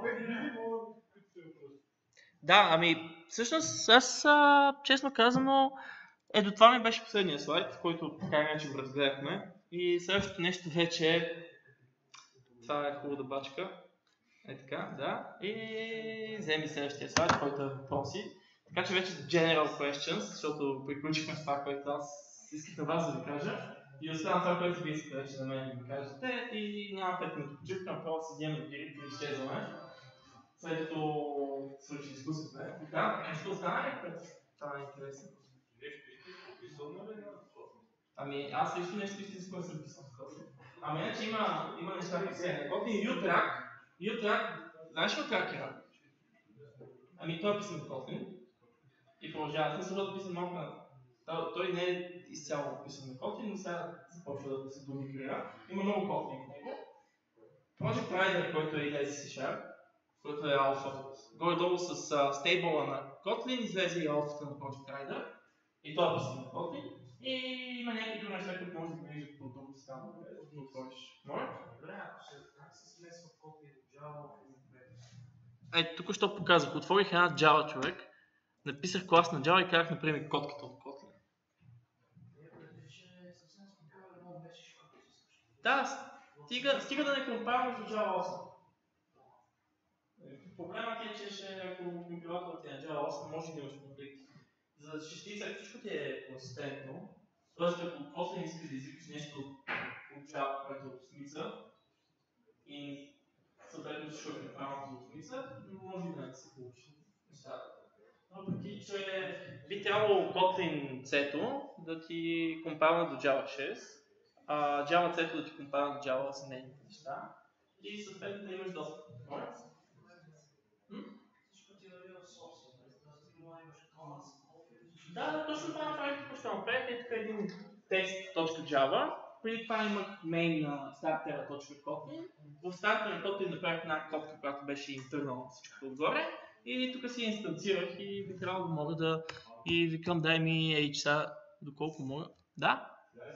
Да, ами, всъщност, аз а, честно казано, ето това ми беше последния слайд, който така иначе го разгледахме. И следващото нещо вече е... Това е хубава бачка. Е така, да. И вземи следващия слайд, който е въпроси. Така че вече general questions, защото приключихме с това, което аз исках на вас да ви кажа. И остана това, което ви искате вече на мен да ми кажете. И няма пет минути почивка, направо седим на директ и изчезваме. След като свърши дискусията. Да, нещо остана ли пред? Това е интересно. Ами аз лично нещо истинско не съм писал в Kotlin. Ами иначе има, има неща писани на Kotlin. U-Track, U-Track, знаеш ли U-Track? Ами той е писан в Kotlin. И продължава. Смисъл да писан малко на... Той, той не е изцяло писан на Kotlin, но сега започва да се домигрира. Има много Kotlin в него. Project Rider, който е и тези C-Sharp, който е алфа. Горе-долу с uh, стейбъла на Kotlin излезе и алфата на Project Rider. И това е писан на Kotlin. И има някакви други неща, които може да ги виждат по друго стана, да отвориш. Моля?
Добре, ако се как се смесва Kotlin от Java в
Ето, тук що показах. Отворих една Java, човек. Написах клас на Java и казах, например, котката от Kotlin. Да, стига, стига да не компарваш до Java осем. Проблемът е, че ще, ако компилаторът ти е на Java осем, може да имаш конфликт. За шестица всичко ти е консистентно. Тоест, ако Kotlin искаш да извикаш нещо от Java, което е от осмица, и съответно ще шукне правилно от осмица, може да не се получи нещата. Въпреки, че би трябвало Kotlin C-то да ти компарва до Java шест, а Java C-то да ти компарва до Java осем нейните неща и съответно да имаш достъп. Да, да, точно това направих тук, ще направих е тук един text.java. Преди това имах main на starter.kotlin. В starter.kotlin направих една копка, която беше internal на всичкото отгоре. И тук си инстанцирах и би трябвало да мога да и викам дай ми H, доколко мога. Да?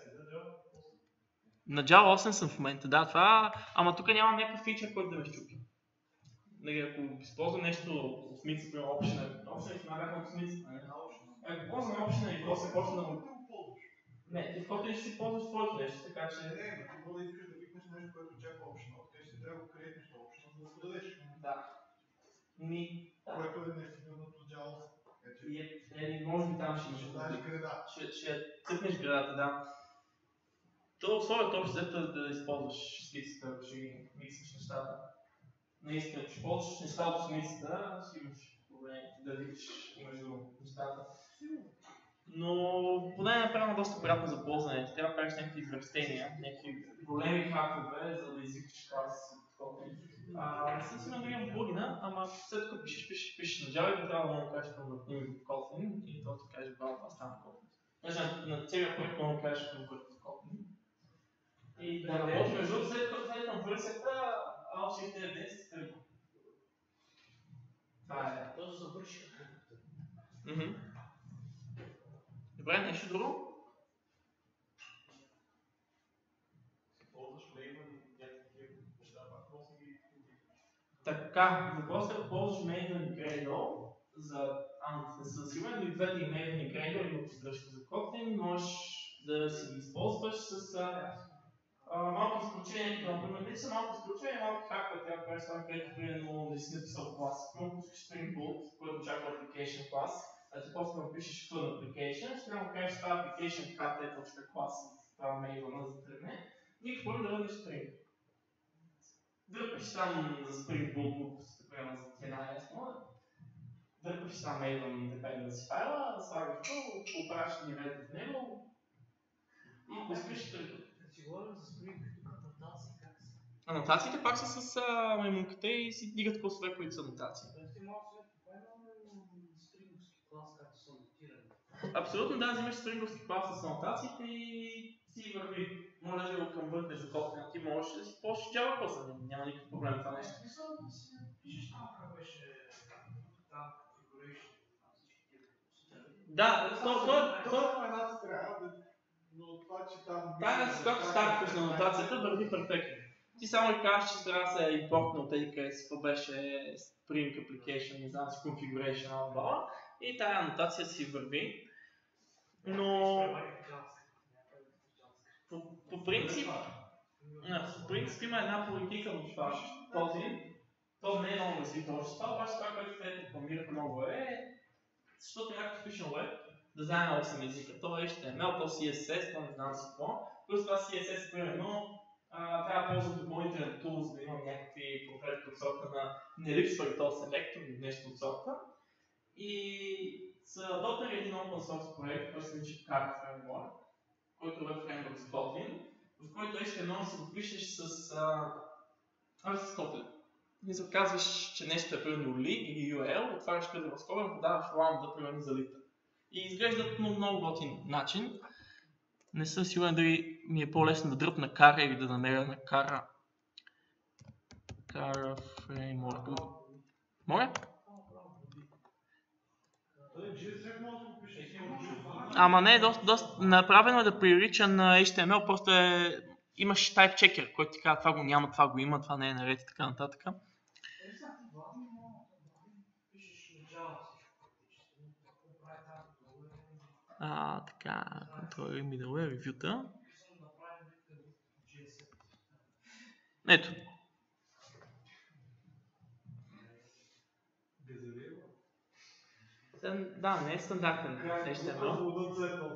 На Java осем съм в момента, да, това, ама тук няма някакъв фичър, който да ме щупи. Ако използвам нещо от осмица, примерно option, option ще набяха от осмица. Ако ползвам option и просто почна да му... Не, ти в Kotlin ще си ползваш твоето нещо, така че...
Не, не, ти може да искаш да викнеш нещо, което очаква optional, те ще трябва да креатиш това optional, за да го дадеш.
Да. Ми...
Което е нещо върнато от Java.
Е, може би там ще имаш...
Знаеш града.
Ще цъкнеш градата, да. То условието общо е да използваш смицата, ако ще ги миксаш нещата. Наистина, ако ще ползваш неща от смицата, ще имаш проблеми да викаш между нещата. Но поне е направено доста приятно за ползване. Трябва да правиш някакви извръщения, някакви големи хакове, за да извикаш клас от Kotlin. Аз си набирам плагина, ама след като пишеш, пишеш, пишеш на Java и трябва да му кажеш към върхни в Kotlin и то ти каже баба, това стана в Kotlin. Значи на целия проект мога да кажеш към върхни в Kotlin. И да работи между след като след към върсията, ал шест десет тръгва. Това е.
То да завърши.
Добре, нещо друго?
Ползваш Maven и някакви неща, пак може да ги...
Така, въпросът е ползваш Maven и Gradle за... А, не съм сигурен, но и двете и Maven и Gradle имат поддръжка за Kotlin, можеш да си ги използваш с а, малки изключения, като например, не са малки изключения, малки хакове, трябва да правиш това, където примерно не си написал клас. Примерно пускаш Spring Boot, който очаква application клас, а ти после напишеш fun application, ще трябва да кажеш това application kt.class в това Maven за тръгне и какво да ръднеш Spring. Дърпаш там за Spring Boot глупост, примерно за една ясно, дърпаш там Maven dependency файла, слагаш го, оправяш нивето в него и го спиш тръгва.
Да си говорим за Spring, тук анотации как са?
Анотациите пак са с а, маймунката и си дигат класове, които са анотации.
Тоест ти малко след това Spring клас, както са анотирани.
Абсолютно да, взимаш спринговски клас с анотациите и си върви. Може да го конвъртнеш за Kotlin, ти можеш да си ползваш Java после, няма никакъв проблем това нещо.
Смисъл да си пишеш там как беше там configuration, там всички
Да, то, то,
То
то,
само една страна, но това, че там...
тая, с която стартваш на анотацията, върви перфектно. Ти само ли кажеш, че трябва да се е импортнал тези къде си, какво беше Spring Application, не знам си, Configuration, албала, и тая анотация си върви. Но по, по принцип, по принцип има една политика в Kotlin, то не е много развито още това, обаче това, което те рекламират много е, защото някакъв пише на web, да знае на осем езика, то е Ейч Ти Ем Ел, то Си Ес Ес, то не знам си какво, плюс това Си Ес Ес примерно, трябва да ползвам допълнителен тул, за да имам някакви профилки от сорта на не липсва и този селектор или нещо от сорта. И са дотнали един open source проект, който се нарича Carp Framework, който е фреймворк с Kotlin, в който Ейч Ти Ем Ел се го пишеш с, а, с Kotlin. И се казваш, че нещо е примерно li или ю ел, отваряш къде в скоба, подаваш лambda примерно за лита. И изглежда по много готин начин. Не съм сигурен дали ми е по-лесно да дръпна кара или да намеря на кара кара фреймворк. Моля? Ама не, доста, доста направено е да прилича на Ейч Ти Ем Ел, просто е, имаш type checker, който ти казва това го няма, това го има, това не е наред и така нататък. А, така, контролер middleware, ревюта. Ето. Да, не е стандартен Ейч Ти Ем Ел.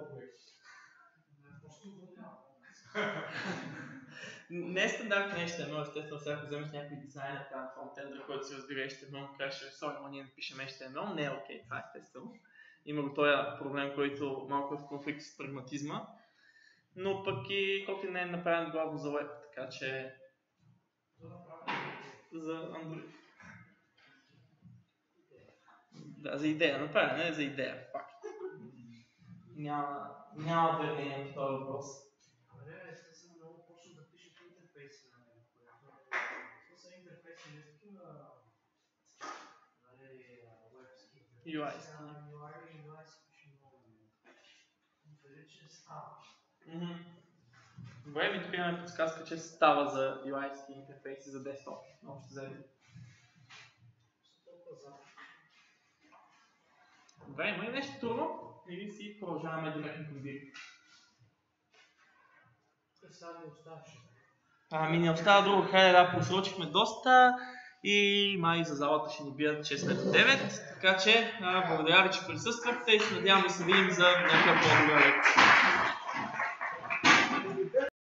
Не е стандартен Ейч Ти Ем Ел, естествено, сега ако вземеш някой дизайнер, там фронтендър, който си разбира Ейч Ти Ем Ел, кажеш, сори, но ние не пишем Ейч Ти Ем Ел, не е окей, това е естествено. Има го този проблем, който малко е в конфликт с прагматизма, но пък и Kotlin не е направен главно за web, така че за Android. Да, за идея, направен не е за идея, факт. Няма, няма движение в този въпрос.
Абе, естествено много почна да пише по интерфейси на него, което са интерфейси не такива вебски.
ю ай-ски.
ю ай-ски пише много. Вече става.
Добре, ми тук имаме подсказка, че става за ю ай-ски интерфейси за десктоп. Общо взето. Добре, има ли нещо трудно? Или си продължаваме директно към Вир?
Сега не оставаше.
Ами не остава друго. Хайде да, просрочихме доста и май за залата ще ни бият шест след девет. Така че, благодаря ви, че присъствахте и се надявам да се видим за някаква по-добра лекция.